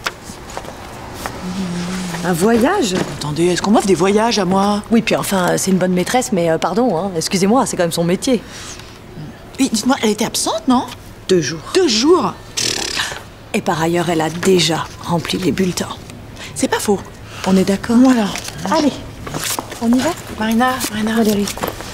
Un voyage? Attendez, est-ce qu'on m'offre des voyages à moi? Oui, puis enfin, c'est une bonne maîtresse, mais pardon, hein, excusez-moi, c'est quand même son métier. Oui, dites-moi, elle était absente, non? 2 jours. 2 jours? Et par ailleurs, elle a déjà rempli les bulletins. C'est pas faux. On est d'accord? Voilà. Allez, on y va? Marina. Valérie.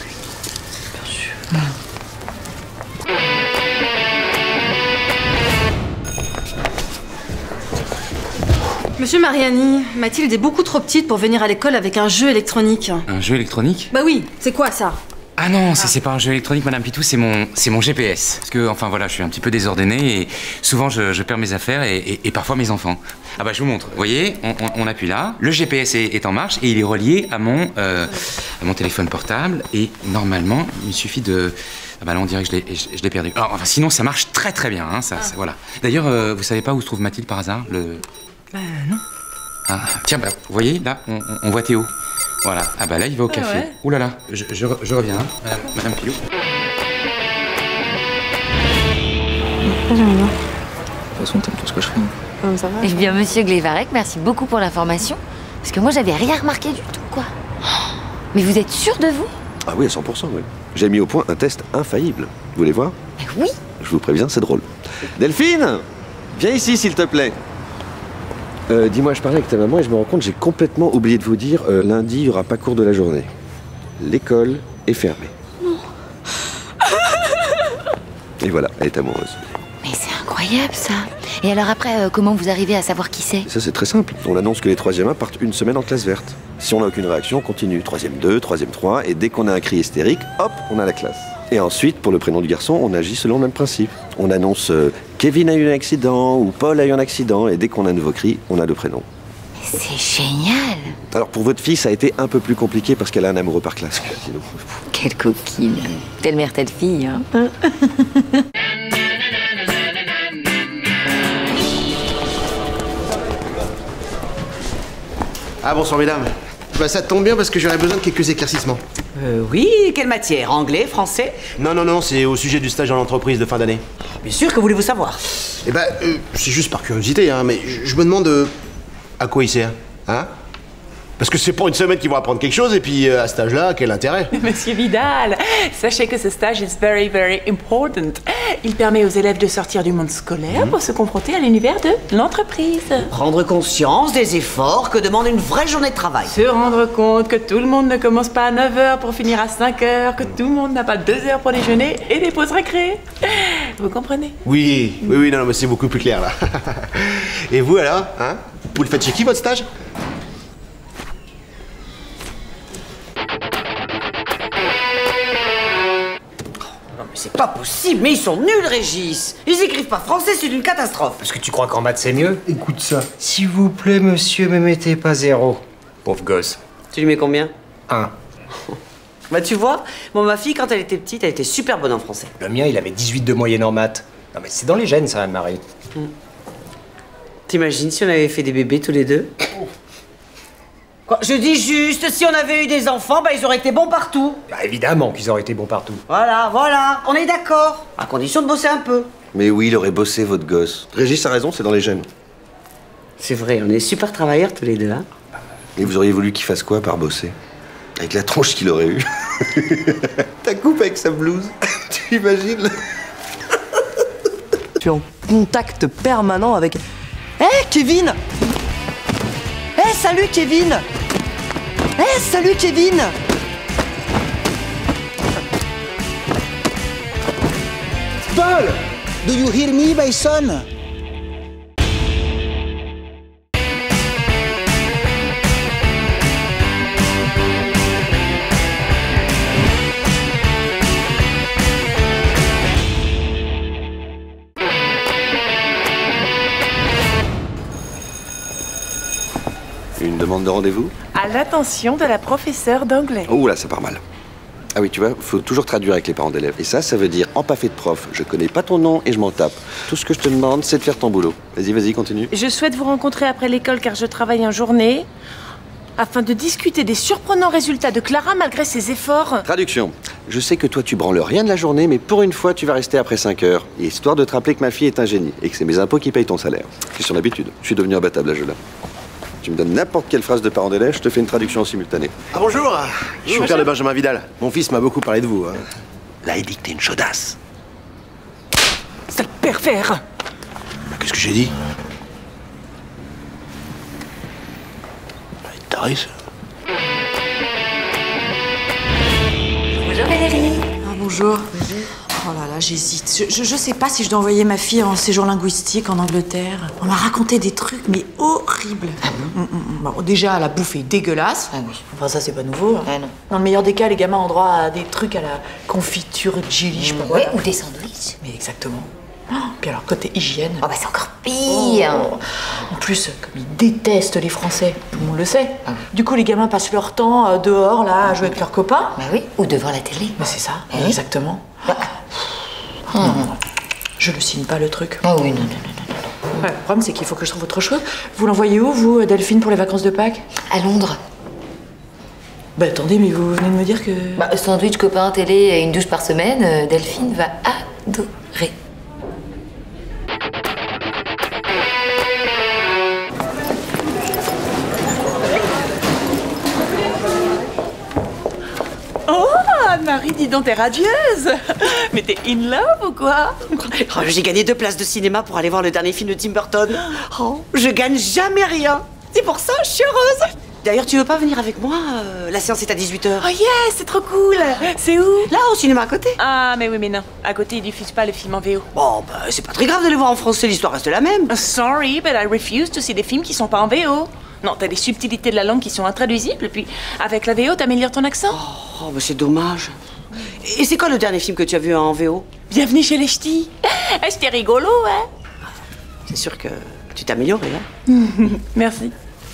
Monsieur Mariani, Mathilde est beaucoup trop petite pour venir à l'école avec un jeu électronique. Un jeu électronique? Bah oui, c'est quoi ça? Ah non, c'est pas un jeu électronique, Madame Pitou, c'est mon GPS. Parce que, enfin voilà, je suis un petit peu désordonné et souvent je perds mes affaires et parfois mes enfants. Ah bah je vous montre, vous voyez, on appuie là, le GPS est en marche et il est relié à mon téléphone portable et normalement, il me suffit de... Ah bah là on dirait que je l'ai perdu. Alors, enfin, sinon ça marche très très bien, hein, ça, voilà. D'ailleurs, vous savez pas où se trouve Mathilde par hasard? Non. Ah, tiens, bah, vous voyez, là, on voit Théo. Voilà. Ah bah là, il va au café. Ouais. Ouh là là, je reviens, hein, Madame Pilou. J'aime bien. De toute façon, t'aimes tout ce que je fais. Ça va. Eh bien, monsieur Glévarec, merci beaucoup pour l'information. Parce que moi, j'avais rien remarqué du tout, quoi. Mais vous êtes sûr de vous? Ah oui, à 100%, oui. J'ai mis au point un test infaillible. Vous voulez voir? Oui. Je vous préviens, c'est drôle. Delphine, viens ici, s'il te plaît. Dis-moi, je parlais avec ta maman et je me rends compte, j'ai complètement oublié de vous dire, lundi, il n'y aura pas cours de la journée. L'école est fermée. Non. Et voilà, elle est amoureuse. Mais c'est incroyable, ça. Et alors après, comment vous arrivez à savoir qui c'est? Ça, c'est très simple. On annonce que les 3e 1 partent une semaine en classe verte. Si on n'a aucune réaction, on continue. 3e 2, 3e 3, et dès qu'on a un cri hystérique, hop, on a la classe. Et ensuite, pour le prénom du garçon, on agit selon le même principe. On annonce Kevin a eu un accident ou Paul a eu un accident, et dès qu'on a un nouveau cri, on a le prénom. C'est génial. Alors pour votre fille, ça a été un peu plus compliqué parce qu'elle a un amoureux par classe. Sinon... Quelle coquine. Telle mère, telle fille, hein. Ah bonsoir mesdames. Bah ça tombe bien parce que j'aurais besoin de quelques éclaircissements. Oui, quelle matière? Anglais, français? Non, c'est au sujet du stage dans l'entreprise de fin d'année. Bien sûr, que voulez-vous savoir? Eh ben, c'est juste par curiosité, hein, mais je me demande à quoi il sert, hein? Parce que c'est pour une semaine qu'ils vont apprendre quelque chose, et puis à cet âge-là, quel intérêt? Monsieur Vidal, sachez que ce stage is very, very important. Il permet aux élèves de sortir du monde scolaire pour se confronter à l'univers de l'entreprise. Prendre conscience des efforts que demande une vraie journée de travail. Se rendre compte que tout le monde ne commence pas à 9h pour finir à 5h, que tout le monde n'a pas 2 heures pour déjeuner et des pauses récré. Vous comprenez? Oui, non, mais c'est beaucoup plus clair, là. Et vous, alors, hein? Vous le faites chez qui, votre stage? C'est pas possible, mais ils sont nuls, Régis. Ils écrivent pas français, c'est une catastrophe. Parce que tu crois qu'en maths c'est mieux? Écoute ça. S'il vous plaît, monsieur, me mettez pas 0. Pauvre gosse. Tu lui mets combien? 1. Bah tu vois, ma fille, quand elle était petite, elle était super bonne en français. Le mien, il avait 18 de moyenne en maths. Non mais c'est dans les gènes ça, Anne-Marie. T'imagines si on avait fait des bébés tous les deux? Quoi, je dis juste, si on avait eu des enfants, bah ils auraient été bons partout. Bah évidemment qu'ils auraient été bons partout. Voilà, voilà, on est d'accord. À condition de bosser un peu. Mais oui, il aurait bossé, votre gosse. Régis a raison, c'est dans les gènes. C'est vrai, on est super travailleurs tous les deux, hein. Et vous auriez voulu qu'il fasse quoi par bosser? Avec la tronche qu'il aurait eue. Ta coupe avec sa blouse. Tu imagines? Tu es en contact permanent avec... Hé, Kevin! Hé, salut, Kevin! Hé, salut, Kevin! Paul! Do you hear me, my son? Une demande de rendez-vous? À l'attention de la professeure d'anglais. Oh là, ça part mal. Ah oui, tu vois, faut toujours traduire avec les parents d'élèves. Et ça veut dire empaffé de prof. Je connais pas ton nom et je m'en tape. Tout ce que je te demande, c'est de faire ton boulot. Vas-y, vas-y, continue. Je souhaite vous rencontrer après l'école car je travaille en journée afin de discuter des surprenants résultats de Clara malgré ses efforts. Traduction. Je sais que toi, tu branles rien de la journée, mais pour une fois, tu vas rester après 5 heures. Et histoire de te rappeler que ma fille est un génie et que c'est mes impôts qui payent ton salaire. Question d'habitude. Je suis devenu imbattable à ce jeu-là. Tu me donnes n'importe quelle phrase de parent d'élève, je te fais une traduction en simultané. Ah bonjour, je suis le père de Benjamin Vidal. Mon fils m'a beaucoup parlé de vous. Là, il dit que t'es une chaudasse. Sale pervers! Qu'est-ce que j'ai dit? Taré, ça. Bonjour Valérie. Ah, bonjour. Oh là là, j'hésite. Je sais pas si je dois envoyer ma fille en séjour linguistique en Angleterre. On m'a raconté des trucs, mais horribles. Ah bon? Bon, déjà, la bouffe est dégueulasse. Ah oui. Enfin, ça, c'est pas nouveau. Hein. Ah non. Dans le meilleur des cas, les gamins ont droit à des trucs à la confiture jelly, je sais pas quoi. Ouais, ou des sandwichs. Mais exactement. Oh, puis alors, côté hygiène... Oh bah c'est encore pire. En plus, comme ils détestent les Français, tout le monde le sait. Ah oui. Du coup, les gamins passent leur temps dehors, là, à jouer avec leurs copains. Bah oui, ou devant la télé. Bah c'est ça, exactement. Bah. Je le signe pas, le truc. Oh oui, non. Ouais, le problème, c'est qu'il faut que je trouve autre chose. Vous l'envoyez où, vous, Delphine, pour les vacances de Pâques? À Londres. Bah attendez, mais vous venez de me dire que... Bah, sandwich, copain, télé et une douche par semaine, Delphine va adorer. Oh, Anne-Marie, dis donc, t'es radieuse. Mais t'es in love ou quoi? Oh, j'ai gagné 2 places de cinéma pour aller voir le dernier film de Tim Burton. Oh, je gagne jamais rien. C'est pour ça, je suis heureuse. D'ailleurs, tu veux pas venir avec moi? La séance est à 18h. Oh yes, c'est trop cool. C'est où? Là, au cinéma à côté. Ah, mais oui, mais non. À côté, ils diffusent pas le film en VO. Bon, bah, c'est pas très grave de les voir en français, l'histoire reste la même. Sorry, but I refuse to see des films qui sont pas en VO. Non, t'as des subtilités de la langue qui sont intraduisibles, puis avec la VO, t'améliores ton accent. Oh, bah c'est dommage. Et c'est quoi le dernier film que tu as vu en VO? Bienvenue chez les ch'tis. C'était rigolo, hein? C'est sûr que tu t'es améliorée, hein? Merci.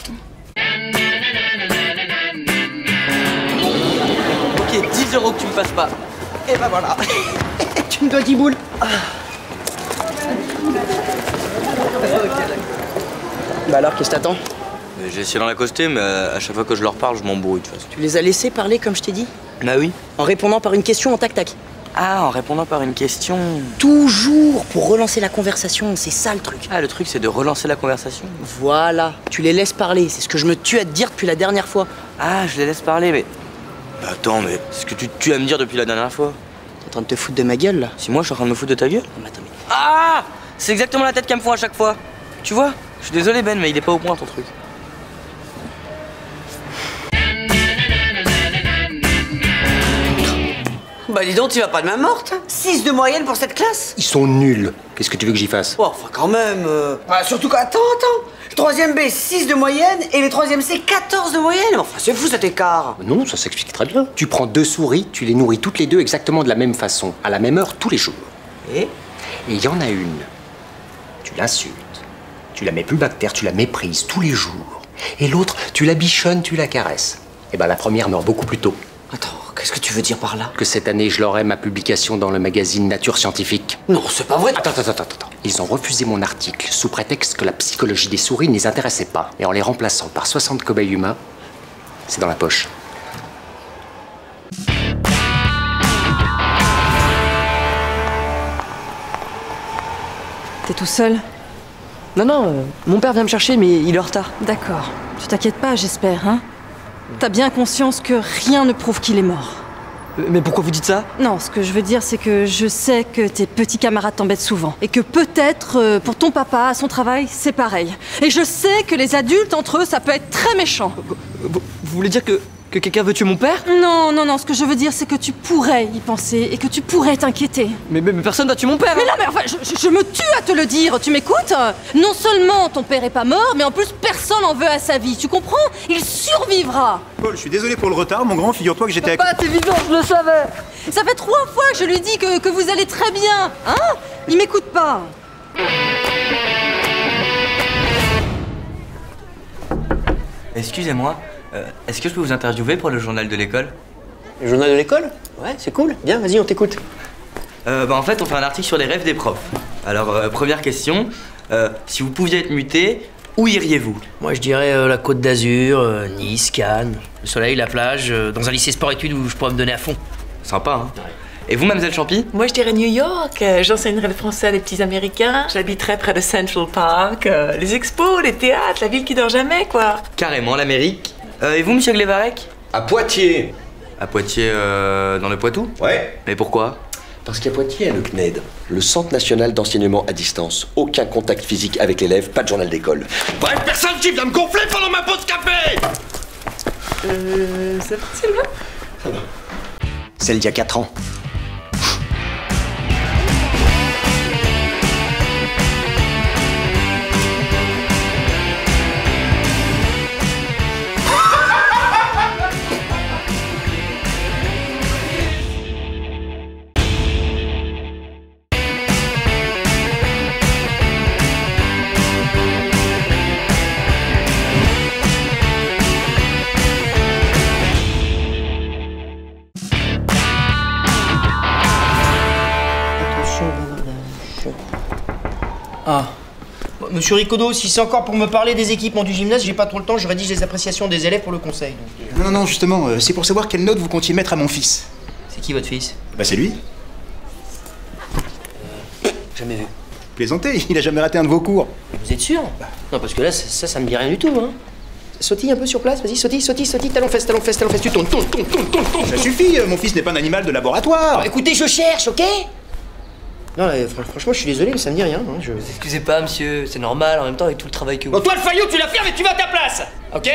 Ok, 10 € que tu me passes pas. Et ben voilà. Tu me dois 10 boules. Bah alors, qu'est-ce que t'attends? J'ai essayé d'en l'accoster, mais à chaque fois que je leur parle, je m'embrouille de toute façon. Tu les as laissés parler comme je t'ai dit? Bah oui. En répondant par une question en tac-tac. Ah, en répondant par une question. Toujours pour relancer la conversation, c'est ça le truc. Ah, le truc, c'est de relancer la conversation. Voilà, tu les laisses parler, c'est ce que je me tue à te dire depuis la dernière fois. Ah, je les laisse parler, mais... Bah, attends, mais c'est ce que tu tues à me dire depuis la dernière fois. T'es en train de te foutre de ma gueule, là? Si moi, je suis en train de me foutre de ta gueule? Non, mais attends, mais... Ah! C'est exactement la tête qu'elles me font à chaque fois. Tu vois? Je suis désolé, Ben, mais il est pas au point, ton truc. Bah dis donc, tu vas pas de main morte. 6 de moyenne pour cette classe. Ils sont nuls. Qu'est-ce que tu veux que j'y fasse? Oh, enfin quand même. Surtout que... Attends. 3e B, 6 de moyenne, et les 3e C, 14 de moyenne. Enfin, c'est fou cet écart. Non, ça s'explique très bien. Tu prends 2 souris, tu les nourris toutes les 2 exactement de la même façon, à la même heure, tous les jours. Et il y en a une. Tu l'insultes. Tu la mets plus bas que terre, tu la méprises tous les jours. Et l'autre, tu la bichonnes, tu la caresses. Et ben la première meurt beaucoup plus tôt. Attends, Qu'est-ce que tu veux dire par là? Que cette année, je leur ai ma publication dans le magazine Nature Scientifique. Non, c'est pas vrai. Attends. Ils ont refusé mon article sous prétexte que la psychologie des souris ne les intéressait pas. Et en les remplaçant par 60 cobayes humains, c'est dans la poche. T'es tout seul? Non, mon père vient me chercher, mais il est en retard. D'accord. Tu t'inquiètes pas, j'espère, hein? T'as bien conscience que rien ne prouve qu'il est mort. Mais pourquoi vous dites ça? Non, ce que je veux dire, c'est que je sais que tes petits camarades t'embêtent souvent. Et que peut-être, pour ton papa, à son travail, c'est pareil. Et je sais que les adultes, entre eux, ça peut être très méchant. Vous voulez dire que quelqu'un veut tuer mon père? Non, ce que je veux dire, c'est que tu pourrais y penser et que tu pourrais t'inquiéter. Mais personne n'a tué mon père. Mais non, mais enfin, je me tue à te le dire, tu m'écoutes? Non seulement ton père est pas mort, mais en plus personne en veut à sa vie, tu comprends? Il survivra. Paul, je suis désolé pour le retard, mon grand, figure-toi que j'étais avec... Papa, c'est évident, je le savais. Ça fait 3 fois que je lui dis que vous allez très bien, hein? Il m'écoute pas. Excusez-moi, est-ce que je peux vous interviewer pour le journal de l'école? Le journal de l'école? Ouais, c'est cool. Bien, vas-y, on t'écoute. En fait, on fait un article sur les rêves des profs. Alors, première question, si vous pouviez être muté, où iriez-vous? Moi, je dirais la Côte d'Azur, Nice, Cannes, le soleil, la plage, dans un lycée sport-études où je pourrais me donner à fond. Sympa, hein? Ouais. Et vous, mademoiselle Champy? Moi, je dirais New York. J'enseignerais le français à des petits Américains. J'habiterais près de Central Park. Les expos, les théâtres, la ville qui dort jamais, quoi. Carrément, l'Amérique. Et vous, monsieur Glévarec? À Poitiers. À Poitiers, dans le Poitou? Ouais. Mais pourquoi? Parce qu'à Poitiers, il y a le CNED, le Centre National d'Enseignement à Distance. Aucun contact physique avec l'élève, pas de journal d'école. Bref, personne qui vient me gonfler pendant ma pause café. Ça va, Sylvain? Ça va. Celle d'il y a 4 ans. Ah. Monsieur Ricodo, si c'est encore pour me parler des équipements du gymnase, j'ai pas trop le temps, je rédige les appréciations des élèves pour le conseil. Donc... Non, justement, c'est pour savoir quelle note vous comptiez mettre à mon fils. C'est qui votre fils? Bah c'est lui. Jamais vu. Plaisantez, il a jamais raté un de vos cours. Vous êtes sûr? Non, parce que là, ça me dit rien du tout, hein. Sautille un peu sur place, vas-y, sautille, talon fesse, tu tournes. Ça suffit, mon fils n'est pas un animal de laboratoire. Alors, écoutez, je cherche, ok? Non, franchement, je suis désolé, mais ça me dit rien. Hein, Excusez pas, monsieur, c'est normal, en même temps, avec tout le travail que vous... Bon, toi, le faillot, tu la fermes et tu vas à ta place, ok?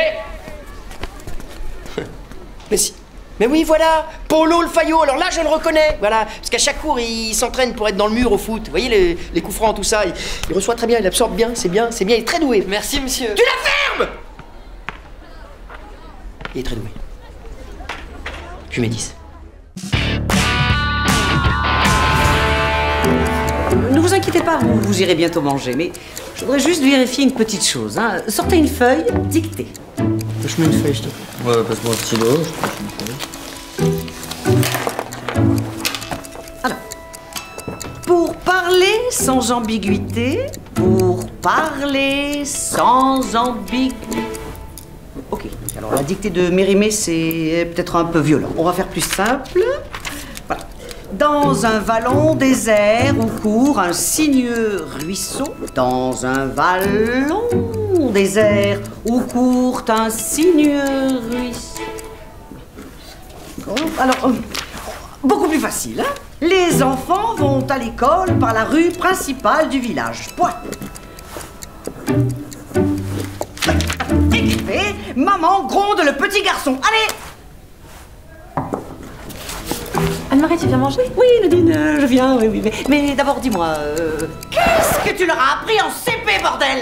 Mais si... Mais oui, voilà, Polo le faillot, alors là, je le reconnais, voilà. Parce qu'à chaque cours, il s'entraîne pour être dans le mur au foot. Vous voyez, les coups francs, tout ça, il reçoit très bien, il absorbe bien, c'est bien, il est très doué. Merci, monsieur. Tu la fermes! Il est très doué. Je lui mets 10. Ne vous inquiétez pas, vous irez bientôt manger, mais je voudrais juste vérifier une petite chose. Hein. Sortez une feuille, dictez. Je mets une feuille, s'il te plaît. Ouais, passe-moi un stylo. Alors, pour parler sans ambiguïté, Ok, alors la dictée de Mérimée, c'est peut-être un peu violent. On va faire plus simple. Voilà. Dans un vallon désert où court un sinueux ruisseau. Dans un vallon désert où court un sinueux ruisseau. Alors, beaucoup plus facile, hein? Les enfants vont à l'école par la rue principale du village. Point. Écrivez, maman gronde le petit garçon. Allez! Anne-Marie, tu viens manger? Oui, Nadine, je viens, oui. Mais d'abord, dis-moi, qu'est-ce que tu leur as appris en CP, bordel?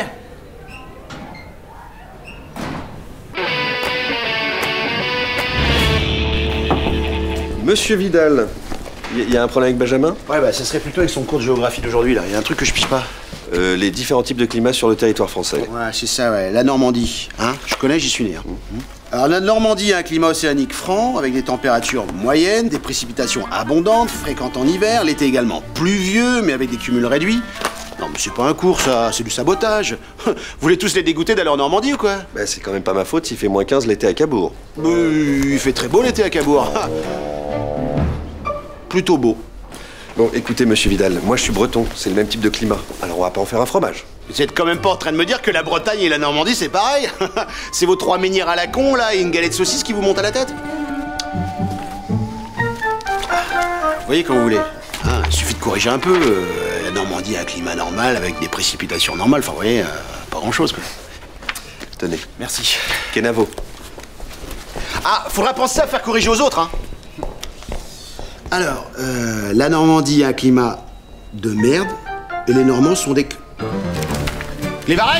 Monsieur Vidal, il y a un problème avec Benjamin? Ouais, bah ça serait plutôt avec son cours de géographie d'aujourd'hui, là. Il y a un truc que je pige pas. Les différents types de climats sur le territoire français. Ouais, c'est ça, ouais. La Normandie, hein? Je connais, j'y suis né. Hein. Alors la Normandie a un climat océanique franc, avec des températures moyennes, des précipitations abondantes, fréquentes en hiver, l'été également pluvieux, mais avec des cumuls réduits. Non mais c'est pas un cours ça, c'est du sabotage. Vous voulez tous les dégoûter d'aller en Normandie ou quoi? Bah c'est quand même pas ma faute s'il fait -15 l'été à Cabourg. Il fait très beau l'été à Cabourg. Plutôt beau. Bon, écoutez, monsieur Vidal, moi je suis breton, c'est le même type de climat. Alors on va pas en faire un fromage. Vous êtes quand même pas en train de me dire que la Bretagne et la Normandie c'est pareil? C'est vos 3 meunières à la con là et une galette de saucisse qui vous monte à la tête? Vous voyez quand vous voulez. Hein, il suffit de corriger un peu. La Normandie a un climat normal avec des précipitations normales. Enfin, vous voyez, pas grand chose quoi. Tenez. Merci. Kenavo. Ah, faudra penser à faire corriger aux autres, hein. Alors, la Normandie a un climat de merde et les Normands sont des... Les varechs!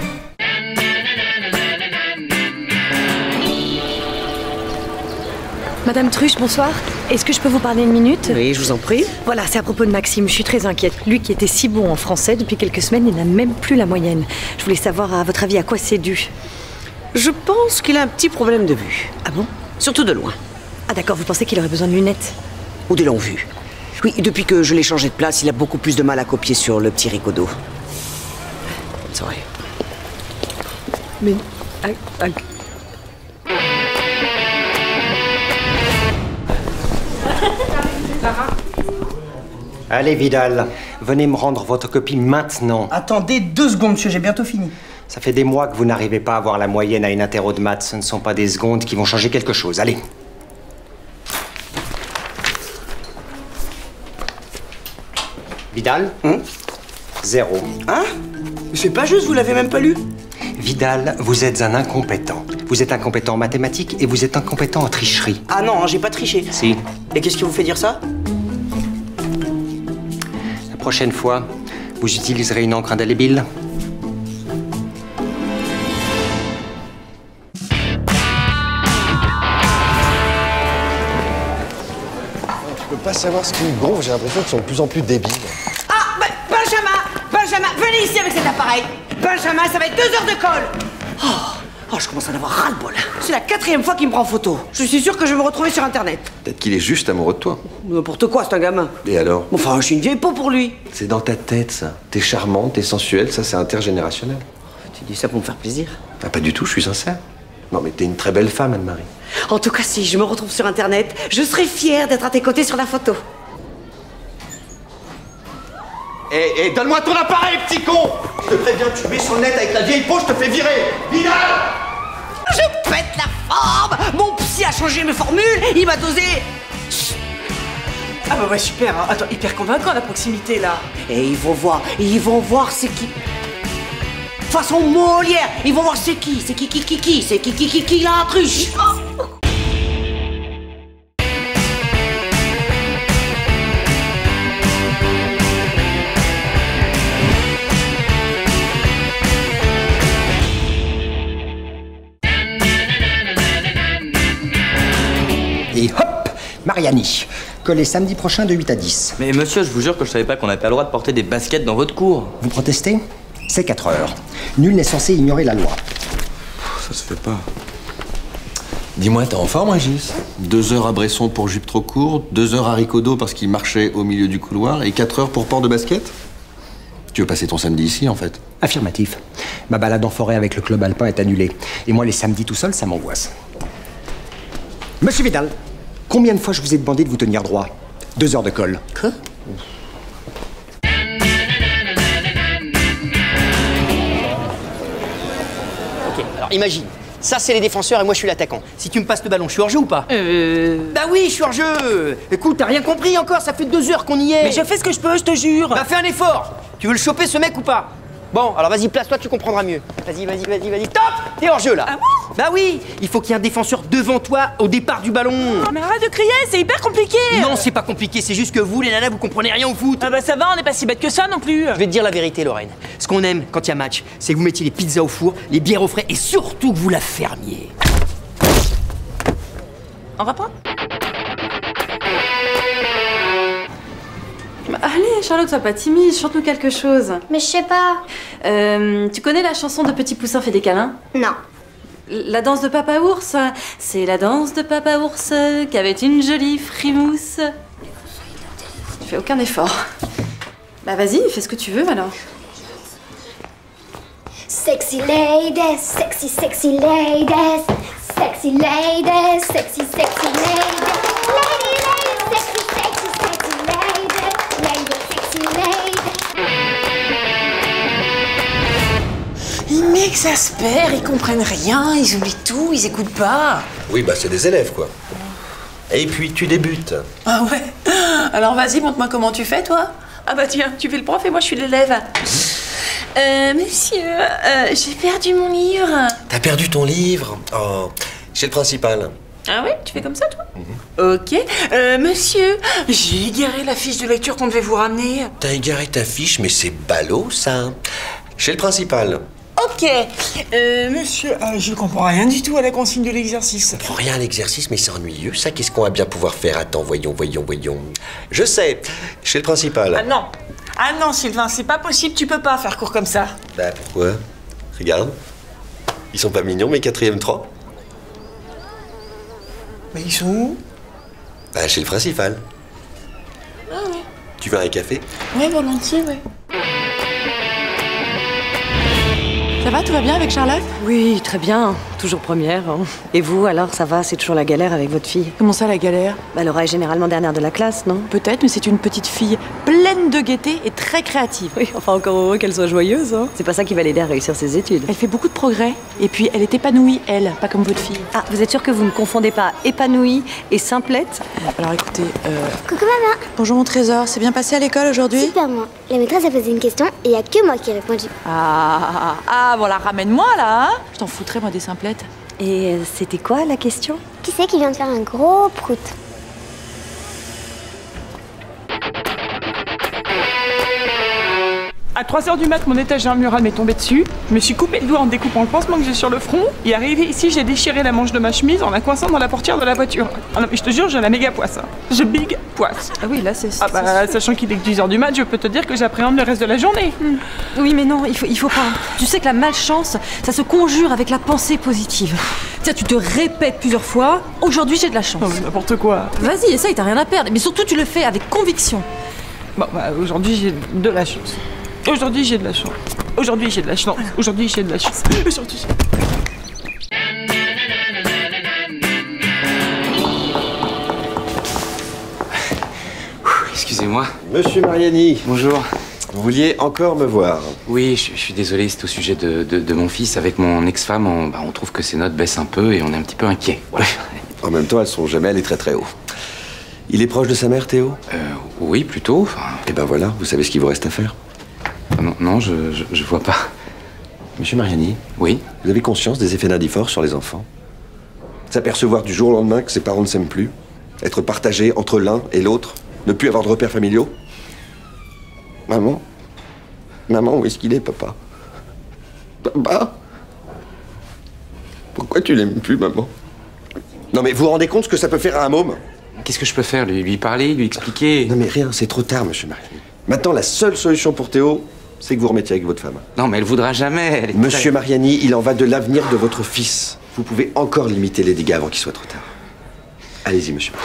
Madame Truche, bonsoir. Est-ce que je peux vous parler une minute? Oui, je vous en prie. Voilà, c'est à propos de Maxime. Je suis très inquiète. Lui qui était si bon en français, depuis quelques semaines, il n'a même plus la moyenne. Je voulais savoir, à votre avis, à quoi c'est dû? Je pense qu'il a un petit problème de vue. Ah bon? Surtout de loin. Ah d'accord, vous pensez qu'il aurait besoin de lunettes? Ou des longues vues. Oui, depuis que je l'ai changé de place, il a beaucoup plus de mal à copier sur le petit ricodo. C'est vrai. Mais... Allez, Vidal, venez me rendre votre copie maintenant. Attendez 2 secondes, monsieur, j'ai bientôt fini. Ça fait des mois que vous n'arrivez pas à avoir la moyenne à une interro de maths. Ce ne sont pas des secondes qui vont changer quelque chose. Allez. Vidal 0. Hein? C'est pas juste, vous l'avez même pas lu? Vidal, vous êtes un incompétent. Vous êtes incompétent en mathématiques et vous êtes incompétent en tricherie. Ah non, j'ai pas triché. Si. Et qu'est-ce qui vous fait dire ça? La prochaine fois, vous utiliserez une encre indélébile. Tu peux pas savoir ce qui me gonfle, j'ai l'impression qu'ils sont de plus en plus débiles. Ah, Benjamin, venez ici avec cet appareil. Benjamin, ça va être 2 heures de colle. Oh, je commence à en avoir ras-le-bol. C'est la 4e fois qu'il me prend en photo. Je suis sûr que je vais me retrouver sur Internet. Peut-être qu'il est juste amoureux de toi. N'importe quoi, c'est un gamin. Et alors? Enfin, je suis une vieille peau pour lui. C'est dans ta tête, ça. T'es charmante, t'es sensuelle, ça c'est intergénérationnel. Tu dis ça pour me faire plaisir? Ah, pas du tout, je suis sincère. Non mais t'es une très belle femme, Anne-Marie. En tout cas, si je me retrouve sur Internet, je serai fière d'être à tes côtés sur la photo. Eh, donne-moi ton appareil, petit con! Je te préviens, tu mets sur le net avec la vieille peau, je te fais virer! Vidal! Je pète la forme. Mon psy a changé mes formules, il m'a dosé. Ah bah ouais, super, hein. Attends, hyper convaincant la proximité là. Et ils vont voir c'est qui. Façon Molière, ils vont voir c'est qui l'intrus. Et hop, Mariani. Collé samedi prochain de 8 à 10. Mais monsieur, je vous jure que je savais pas qu'on n'avait pas le droit de porter des baskets dans votre cours. Vous protestez? C'est 4 heures. Nul n'est censé ignorer la loi. Ça se fait pas. Dis-moi, t'es en forme, Régis? 2 heures à Bresson pour jupe trop court, 2 heures à Ricodo parce qu'il marchait au milieu du couloir et 4 heures pour port de basket? Tu veux passer ton samedi ici, en fait? Affirmatif. Ma balade en forêt avec le club alpin est annulée. Et moi, les samedis tout seul, ça m'angoisse. Monsieur Vidal, combien de fois je vous ai demandé de vous tenir droit? 2 heures de colle. Quoi? Ok, alors imagine. Ça, c'est les défenseurs et moi, je suis l'attaquant. Si tu me passes le ballon, je suis hors jeu ou pas? Bah oui, je suis hors jeu. Écoute, t'as rien compris encore, ça fait 2 heures qu'on y est. Mais je fais ce que je peux, je te jure. Bah fais un effort. Tu veux le choper, ce mec, ou pas? Bon, alors vas-y, place-toi, tu comprendras mieux. Vas-y. Top! T'es hors jeu, là. Ah bon? Bah oui, il faut qu'il y ait un défenseur devant toi au départ du ballon. Oh, mais arrête de crier, c'est hyper compliqué. Non, c'est pas compliqué, c'est juste que vous, les nanas, vous comprenez rien au foot. Ah bah ça va, on n'est pas si bête que ça non plus. Je vais te dire la vérité, Lorraine. Ce qu'on aime quand il y a match, c'est que vous mettiez les pizzas au four, les bières au frais et surtout que vous la fermiez. On reprend? Allez, Charlotte, sois pas timide, chante-nous quelque chose. Mais je sais pas. Tu connais la chanson de Petit Poussin fait des câlins? Non. La danse de Papa Ours, c'est la danse de Papa Ours qui avait une jolie frimousse. Tu fais aucun effort. Bah vas-y, fais ce que tu veux alors. Sexy ladies, sexy, sexy ladies. Sexy ladies, sexy, sexy ladies. Lady, lady, sexy, sexy, sexy ladies. Lady, sexy ladies. Ils m'exaspèrent, ils comprennent rien, ils oublient tout, ils écoutent pas. Oui, bah c'est des élèves, quoi. Et puis tu débutes. Ah ouais? Alors vas-y, montre-moi comment tu fais, toi. Ah bah tiens, tu fais le prof et moi je suis l'élève. Monsieur, j'ai perdu mon livre. T'as perdu ton livre? Oh, chez le principal. Ah ouais? Tu fais comme ça, toi? Ok. Monsieur, j'ai égaré la fiche de lecture qu'on devait vous ramener. T'as égaré ta fiche, mais c'est ballot, ça. Chez le principal. Ok. Monsieur, je comprends rien du tout à la consigne de l'exercice. Je comprends rien à l'exercice, mais c'est ennuyeux. Ça, qu'est-ce qu'on va bien pouvoir faire? Attends, voyons. Je sais, chez le principal. Ah non. Ah non, Sylvain, c'est pas possible, tu peux pas faire court comme ça. Bah pourquoi? Regarde. Ils sont pas mignons, mes 4e 3. Mais ils sont où? Bah chez le principal. Ah ouais. Tu veux un café? Ouais, volontiers, ouais. Ça va, tout va bien avec Charlotte? Oui, très bien. Toujours première. Hein. Et vous, alors, ça va? C'est toujours la galère avec votre fille? Comment ça, la galère? Bah, Laura est généralement dernière de la classe, non? Peut-être, mais c'est une petite fille pleine de gaieté et très créative. Oui, enfin, encore heureux qu'elle soit joyeuse, hein. C'est pas ça qui va l'aider à réussir ses études. Elle fait beaucoup de progrès. Et puis, elle est épanouie, elle, pas comme votre fille. Ah, vous êtes sûr que vous ne confondez pas épanouie et simplette? Alors, écoutez, Coucou maman. Bonjour mon trésor, c'est bien passé à l'école aujourd'hui? Super moi. La maîtresse a posé une question et il n'y a que moi qui ai répondu. Ah, voilà, ramène-moi là, hein. Je t'en foutrais, moi, des simplettes. Et c'était quoi la question? Qui c'est qui vient de faire un gros prout? À 3h du mat, mon étagère murale m'est tombée dessus. Je me suis coupé le doigt en découpant le pansement que j'ai sur le front. Et arrivé ici, j'ai déchiré la manche de ma chemise en la coinçant dans la portière de la voiture. Ah non, mais je te jure, j'ai la méga poisse. Hein. Je big poisse. Ah oui, là, c'est... Ah bah, sachant qu'il est que 10h du mat, je peux te dire que j'appréhende le reste de la journée. Oui, mais non, il faut pas. Tu sais que la malchance, ça se conjure avec la pensée positive. Tiens, tu te répètes plusieurs fois, aujourd'hui j'ai de la chance. Non, mais n'importe quoi. Vas-y, essaye, t'as rien à perdre. Mais surtout, tu le fais avec conviction. Bon, bah, aujourd'hui, j'ai de la chance. Aujourd'hui, j'ai de la chance. Aujourd'hui, j'ai de la chance. Aujourd'hui, j'ai de la chance. Aujourd'hui, j'ai... Excusez-moi. Monsieur Mariani. Bonjour. Vous vouliez encore me voir? Oui, je suis désolé, c'est au sujet de mon fils. Avec mon ex-femme, on trouve que ses notes baissent un peu et on est un petit peu inquiet. Voilà. En même temps, elles sont jamais allées très très haut. Il est proche de sa mère, Théo? Oui, plutôt. Enfin... Eh ben voilà, vous savez ce qu'il vous reste à faire. Non, je vois pas. Monsieur Mariani? Oui? Vous avez conscience des effets d'Indifort sur les enfants? S'apercevoir du jour au lendemain que ses parents ne s'aiment plus? Être partagé entre l'un et l'autre? Ne plus avoir de repères familiaux? Maman? Maman, où est-ce qu'il est, papa? Papa? Pourquoi tu l'aimes plus, maman? Non mais vous vous rendez compte ce que ça peut faire à un môme? Qu'est-ce que je peux faire? Lui parler, lui expliquer? Non mais rien, c'est trop tard, monsieur Mariani. Maintenant, la seule solution pour Théo, c'est que vous remettiez avec votre femme. Non, mais elle voudra jamais. Elle est Monsieur Mariani, il en va de l'avenir de votre fils. Vous pouvez encore limiter les dégâts avant qu'il soit trop tard. Allez-y, monsieur.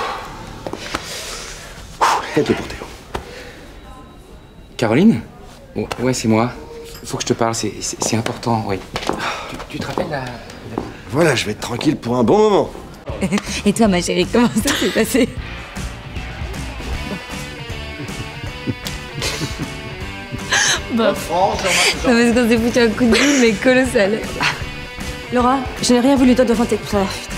Faites-le pour Théo. Caroline? Ouais, c'est moi. Faut que je te parle, c'est important, oui. Tu te rappelles la... Voilà, je vais être tranquille pour un bon moment. Et toi, ma chérie, comment ça s'est passé? Bah, Non, parce qu'on s'est foutu un coup de boule, mais colossal. Laura, je n'ai rien voulu toi devant tes...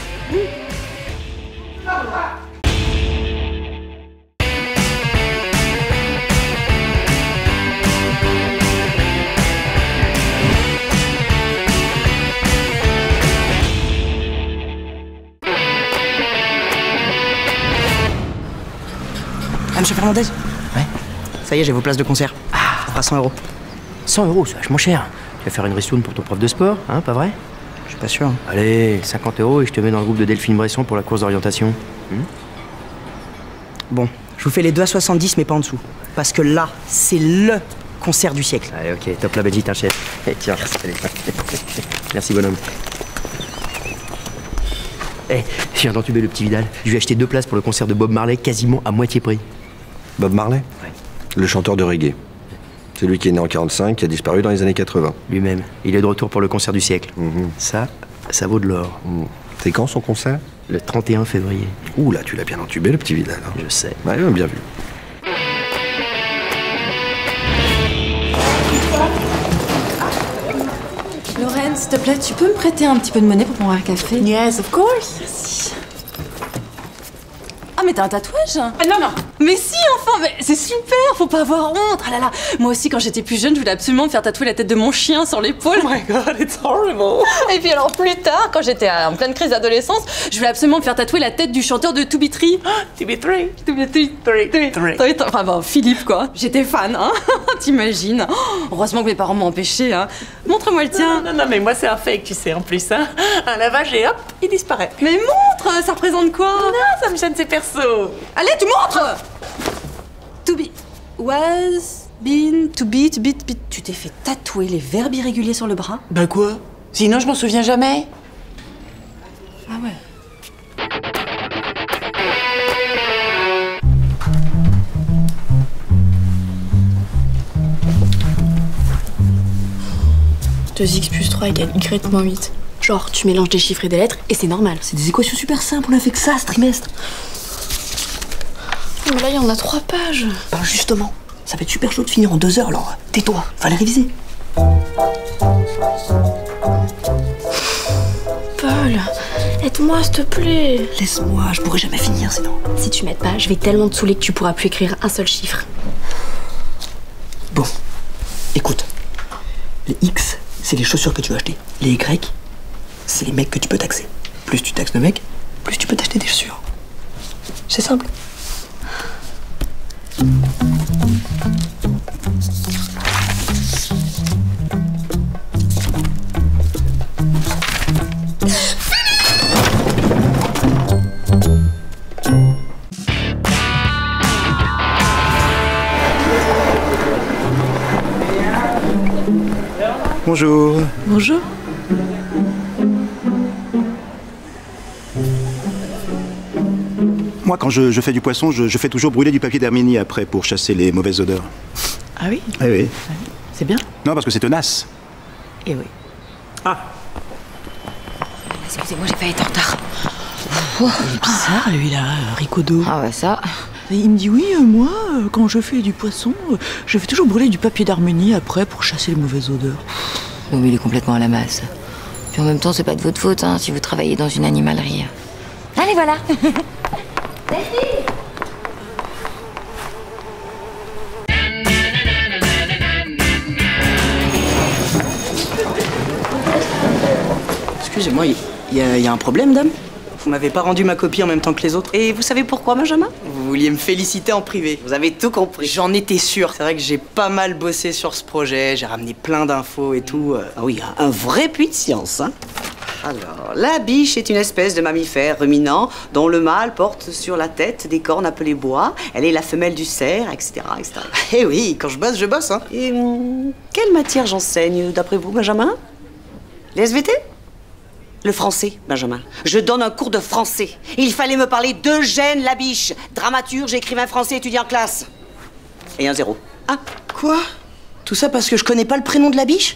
Ah, monsieur Fernandez? Ouais. Ça y est, j'ai vos places de concert. Ça fera 100 €. 100 €, c'est vachement cher. Tu vas faire une ristourne pour ton prof de sport, hein, pas vrai? Je suis pas sûr. Allez, 50 € et je te mets dans le groupe de Delphine Bresson pour la course d'orientation. Bon, je vous fais les 2 à 70, mais pas en dessous. Parce que là, c'est LE concert du siècle. Allez, ok, top la Belgique, un chef. Et tiens, allez. Merci, bonhomme. Eh, je viens d'entuber le petit Vidal. Je lui ai acheté 2 places pour le concert de Bob Marley, quasiment à moitié prix. Bob Marley? Ouais. Le chanteur de reggae. C'est lui qui est né en 45, qui a disparu dans les années 80. Lui-même. Il est de retour pour le concert du siècle. Ça vaut de l'or. C'est quand son concert? Le 31 février. Ouh là, tu l'as bien entubé, le petit Vidal. Hein. Je sais. Ouais, bien vu. Lorraine, s'il te plaît, tu peux me prêter un petit peu de monnaie pour prendre un café? Yes, of course. Merci. Ah, mais t'as un tatouage? Ah, non, non. Mais si, enfin, mais c'est super, faut pas avoir honte. Ah là là, moi aussi, quand j'étais plus jeune, je voulais absolument me faire tatouer la tête de mon chien sur l'épaule. Oh my god, it's horrible. Et puis alors, plus tard, quand j'étais en pleine crise d'adolescence, je voulais absolument me faire tatouer la tête du chanteur de To Be Tree. To be three. Enfin bon, Philippe, quoi. J'étais fan, hein. T'imagines? Heureusement que mes parents m'ont empêché, hein. Montre-moi le tien. Non, mais moi, c'est un fake, tu sais, en plus, hein. Un lavage et hop, il disparaît. Mais montre, ça représente quoi? Non, ça me gêne, c'est perso. Allez, tu montres! To be, was, been, to be. Tu t'es fait tatouer les verbes irréguliers sur le bras? Bah quoi? Sinon, je m'en souviens jamais. Ah ouais. X plus 3 égale Y moins 8. Genre, tu mélanges des chiffres et des lettres et c'est normal. C'est des équations super simples, on a fait que ça ce trimestre. Mais là, il y en a 3 pages. Ben justement, ça va être super chaud de finir en 2 heures, alors tais-toi, fallait réviser. Paul, aide-moi s'il te plaît. Laisse-moi, je pourrai jamais finir sinon. Si tu m'aides pas, je vais tellement te saouler que tu pourras plus écrire un seul chiffre. Bon, écoute, les X, c'est les chaussures que tu vas acheter. Les Y, c'est les mecs que tu peux taxer. Plus tu taxes le mec, plus tu peux t'acheter des chaussures. C'est simple. Bonjour. Bonjour. Moi, quand je fais du poisson, je fais toujours brûler du papier d'Arménie après pour chasser les mauvaises odeurs. Ah oui? Ah oui. C'est bien? Non, parce que c'est tenace. Eh oui. Excusez-moi, j'ai failli être en retard. Il est bizarre, lui, là, Ricodo. Ah ouais, ça. Il me dit, oui, moi, quand je fais du poisson, je fais toujours brûler du papier d'Arménie après pour chasser les mauvaises odeurs. Oui, il est complètement à la masse. Puis en même temps, c'est pas de votre faute, hein, si vous travaillez dans une animalerie. Allez, voilà. Excusez-moi, il y a un problème, dame? Vous m'avez pas rendu ma copie en même temps que les autres. Et vous savez pourquoi, Benjamin? Vous vouliez me féliciter en privé. Vous avez tout compris. J'en étais sûr. C'est vrai que j'ai pas mal bossé sur ce projet, j'ai ramené plein d'infos et tout. Ah oui, un vrai puits de science, hein. Alors, la biche est une espèce de mammifère ruminant dont le mâle porte sur la tête des cornes appelées bois. Elle est la femelle du cerf, etc., etc. Eh oui, quand je bosse, hein. Et quelle matière j'enseigne, d'après vous, Benjamin? Les SVT? Le français, Benjamin. Je donne un cours de français. Il fallait me parler d'Eugène Labiche, dramaturge, écrivain français étudié en classe. Et un 0. Ah, quoi? Tout ça parce que je connais pas le prénom de Labiche?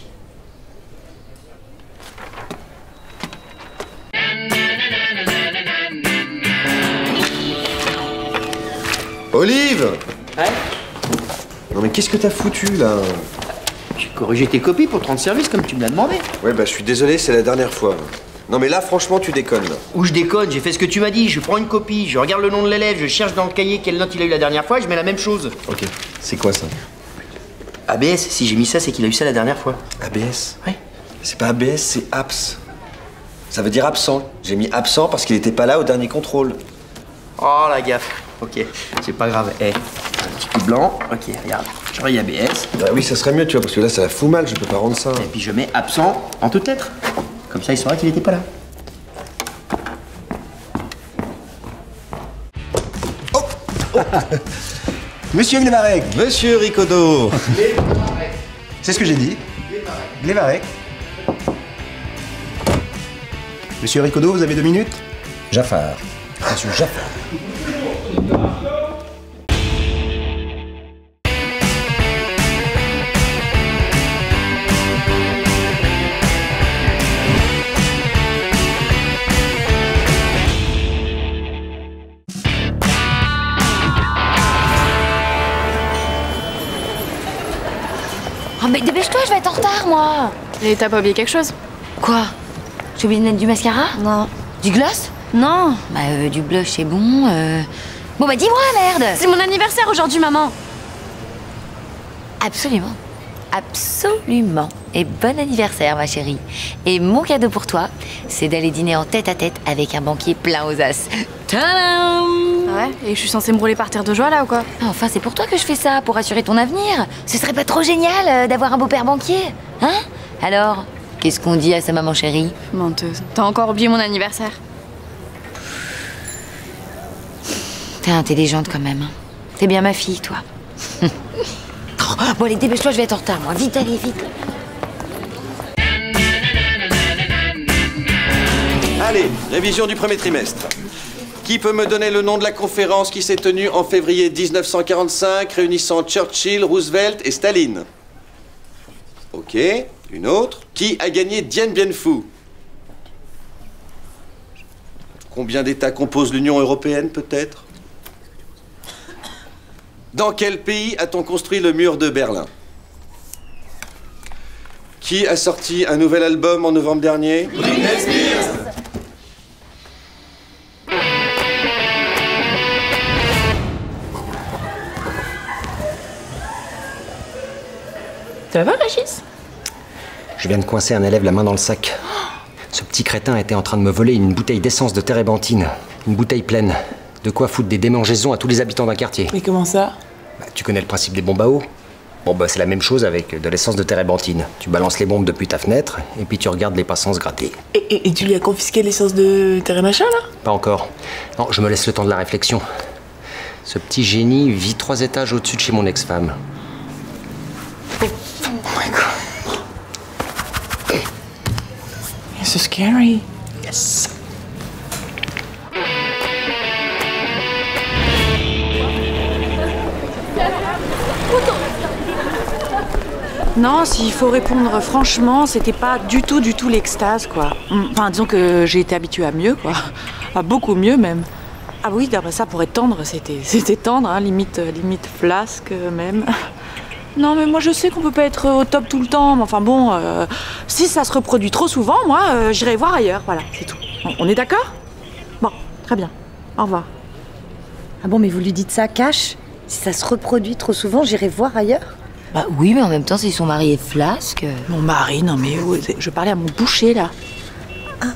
Olive! Ouais? Non mais qu'est-ce que t'as foutu là? J'ai corrigé tes copies pour te rendre service comme tu me l'as demandé. Ouais bah je suis désolé, c'est la dernière fois. Non mais là franchement tu déconnes là. Où je déconne, j'ai fait ce que tu m'as dit, je prends une copie, je regarde le nom de l'élève, je cherche dans le cahier quelle note il a eu la dernière fois et je mets la même chose. Ok, c'est quoi ça? ABS, si j'ai mis ça c'est qu'il a eu ça la dernière fois. ABS? Oui. C'est pas ABS, c'est ABS. Ça veut dire absent. J'ai mis absent parce qu'il était pas là au dernier contrôle. Oh la gaffe. Ok, c'est pas grave. Un petit coup blanc. Ok, regarde. Je raye ABS. Ah oui, ça serait mieux, tu vois, parce que là, ça fout mal, je peux pas rendre ça. Et puis je mets absent en toutes lettres. Comme ça, il saura qu'il était pas là. Monsieur Glevarec. Monsieur Ricodo. C'est ce que j'ai dit. Glevarec. Monsieur Ricodo, vous avez 2 minutes? Jaffar. Monsieur Jaffar. Oh, mais dépêche-toi, je vais être en retard, moi. Et t'as pas oublié quelque chose? Quoi? J'ai oublié de mettre du mascara? Non. Du gloss? Non. Bah, du blush, c'est bon. Bon, bah, dis-moi, merde. C'est mon anniversaire aujourd'hui, maman. Absolument. Absolument. Et bon anniversaire, ma chérie. Et mon cadeau pour toi, c'est d'aller dîner en tête-à-tête avec un banquier plein aux as. Tadam! Ouais, et je suis censée me rouler par terre de joie, là, ou quoi? Enfin, c'est pour toi que je fais ça, pour assurer ton avenir. Ce serait pas trop génial d'avoir un beau-père banquier? Hein? Alors, qu'est-ce qu'on dit à sa maman chérie? Menteuse. T'as encore oublié mon anniversaire. T'es intelligente quand même. Hein. T'es bien ma fille, toi. Bon, allez, dépêche-toi, je vais être en retard, moi. Vite, allez, vite. Allez, révision du premier trimestre. Qui peut me donner le nom de la conférence qui s'est tenue en février 1945, réunissant Churchill, Roosevelt et Staline? Ok, une autre. Qui a gagné Dien Bien Phu? Combien d'États composent l'Union européenne, peut-être? Dans quel pays a-t-on construit le mur de Berlin? Qui a sorti un nouvel album en novembre dernier? Britney Spears. Ça va, Régis? Je viens de coincer un élève la main dans le sac. Ce petit crétin était en train de me voler une bouteille d'essence de térébenthine. Une bouteille pleine. De quoi foutre des démangeaisons à tous les habitants d'un quartier. Mais comment ça? Bah, tu connais le principe des bombes à eau? Bon, bah, c'est la même chose avec de l'essence de térébenthine. Tu balances les bombes depuis ta fenêtre, et puis tu regardes les passants se gratter. Et tu lui as confisqué l'essence de machin, là? Pas encore. Non, je me laisse le temps de la réflexion. Ce petit génie vit 3 étages au-dessus de chez mon ex-femme. Oh my god. It's so scary. Yes. Non, s'il faut répondre franchement, c'était pas du tout l'extase, quoi. Enfin, disons que j'ai été habituée à mieux, quoi. À beaucoup mieux, même. Ah oui, d'après ça, pour être tendre, c'était tendre, hein, limite flasque, même. Non, mais moi, je sais qu'on peut pas être au top tout le temps, mais enfin bon, si ça se reproduit trop souvent, moi, j'irai voir ailleurs, voilà, c'est tout. On est d'accord? Bon, très bien. Au revoir. Ah bon, mais vous lui dites ça, cash? Si ça se reproduit trop souvent, j'irai voir ailleurs? Bah oui, mais en même temps, si son mari est flasque... Mon mari, non mais je parlais à mon boucher, là. Ah.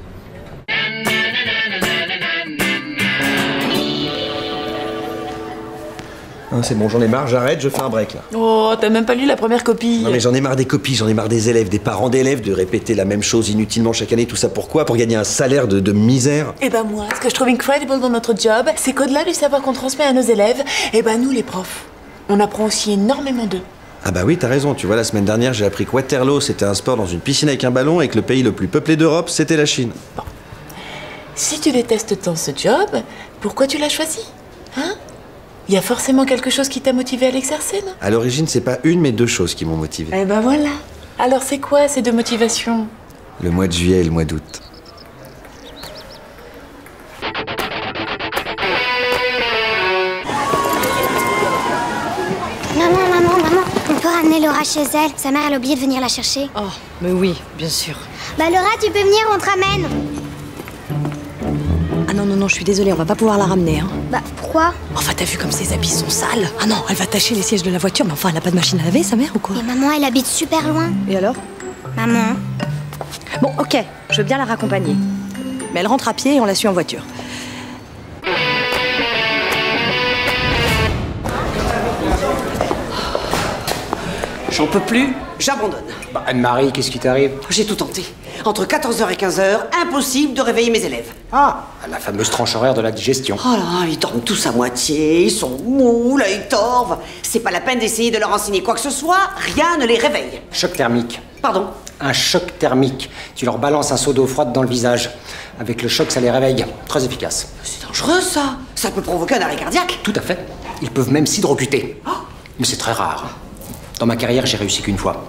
Hein, c'est bon, j'en ai marre, j'arrête, je fais un break, là. Oh, t'as même pas lu la première copie. Non mais j'en ai marre des copies, j'en ai marre des élèves, des parents d'élèves, de répéter la même chose inutilement chaque année, tout ça pourquoi? Pour gagner un salaire de misère? Eh ben moi, ce que je trouve incredible dans notre job, c'est qu'au-delà du savoir qu'on transmet à nos élèves, eh ben nous les profs, on apprend aussi énormément d'eux. Ah bah oui, t'as raison, tu vois, la semaine dernière, j'ai appris que Waterloo, c'était un sport dans une piscine avec un ballon et que le pays le plus peuplé d'Europe, c'était la Chine. Bon. Si tu détestes tant ce job, pourquoi tu l'as choisi? Hein? Il y a forcément quelque chose qui t'a motivé à l'exercer, non? À l'origine, c'est pas une, mais 2 choses qui m'ont motivé. Eh ben voilà. Alors c'est quoi ces 2 motivations? Le mois de juillet et le mois d'août. Maman, on peut ramener Laura chez elle. Sa mère, elle a oublié de venir la chercher. Oh, mais oui, bien sûr. Bah Laura, tu peux venir, on te ramène. Ah non, je suis désolée, on va pas pouvoir la ramener, hein. Bah pourquoi? Enfin, t'as vu comme ses habits sont sales? Ah non, elle va tacher les sièges de la voiture, mais enfin, elle a pas de machine à laver, sa mère, ou quoi? Et maman, elle habite super loin. Et alors? Maman. Bon, ok, je veux bien la raccompagner. Mais elle rentre à pied et on la suit en voiture. J'en peux plus, j'abandonne. Bah, Anne-Marie, qu'est-ce qui t'arrive? J'ai tout tenté. Entre 14h et 15h, impossible de réveiller mes élèves. Ah, la fameuse tranche horaire de la digestion. Oh là, ils dorment tous à moitié, ils sont mous, là ils torvent. C'est pas la peine d'essayer de leur enseigner quoi que ce soit, rien ne les réveille. Choc thermique. Pardon? un choc thermique. Tu leur balances un seau d'eau froide dans le visage. Avec le choc, ça les réveille. Très efficace. C'est dangereux, ça. Ça peut provoquer un arrêt cardiaque. Tout à fait. Ils peuvent même s'hydrocuter. Mais c'est très rare. Dans ma carrière, j'ai réussi qu'une fois.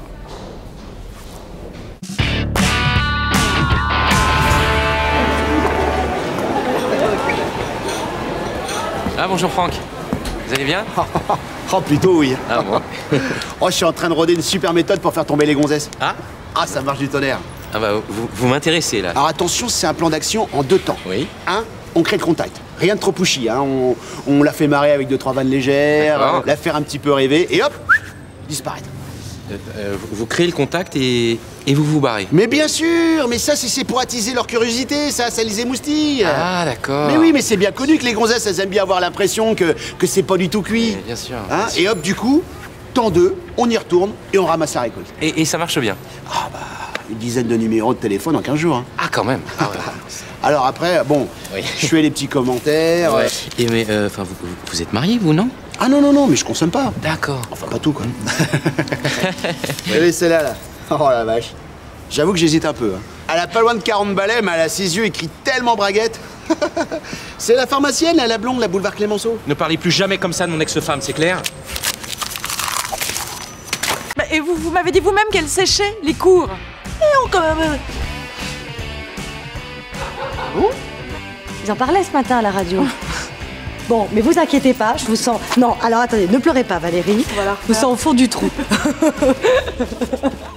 Ah, bonjour Franck. Vous allez bien? Oh, plutôt oui. Ah bon? Oh, je suis en train de roder une super méthode pour faire tomber les gonzesses. Ah? Ah, ça marche du tonnerre. Ah bah, vous m'intéressez, là. Alors attention, c'est un plan d'action en 2 temps. Oui. On crée le contact. Rien de trop pushy, hein. On la fait marrer avec 2-3 vannes légères, la faire un petit peu rêver, et hop, disparaître. Vous créez le contact et vous vous barrez. Mais bien sûr, mais ça c'est pour attiser leur curiosité, ça les émoustille. Ah d'accord. Mais oui, mais c'est bien connu que les gonzesses, elles aiment bien avoir l'impression que c'est pas du tout cuit. Bien sûr. Hein, et hop, du coup, temps 2, on y retourne et on ramasse la récolte. Et ça marche bien? Ah bah, une dizaine de numéros de téléphone en 15 jours. Hein. Ah quand même. Ah ouais. Alors après, bon, je fais les petits commentaires. Ouais. Et mais, enfin, vous êtes mariés, vous, non? Ah non, mais je consomme pas. D'accord. Enfin, pas tout, quoi. Vous avez celle-là, là. Oh la vache. J'avoue que j'hésite un peu. Hein. Elle a pas loin de 40 balais, mais elle a ses yeux écrits tellement braguette. C'est la pharmacienne, la blonde, la boulevard Clémenceau. Ne parlez plus jamais comme ça de mon ex-femme, c'est clair? Bah, et vous m'avez dit vous-même qu'elle séchait les cours. Et on quand même... Ils en parlaient ce matin à la radio. Bon, mais vous inquiétez pas, je vous sens... Non, alors attendez, ne pleurez pas Valérie. Voilà. Je vous sens au fond du trou.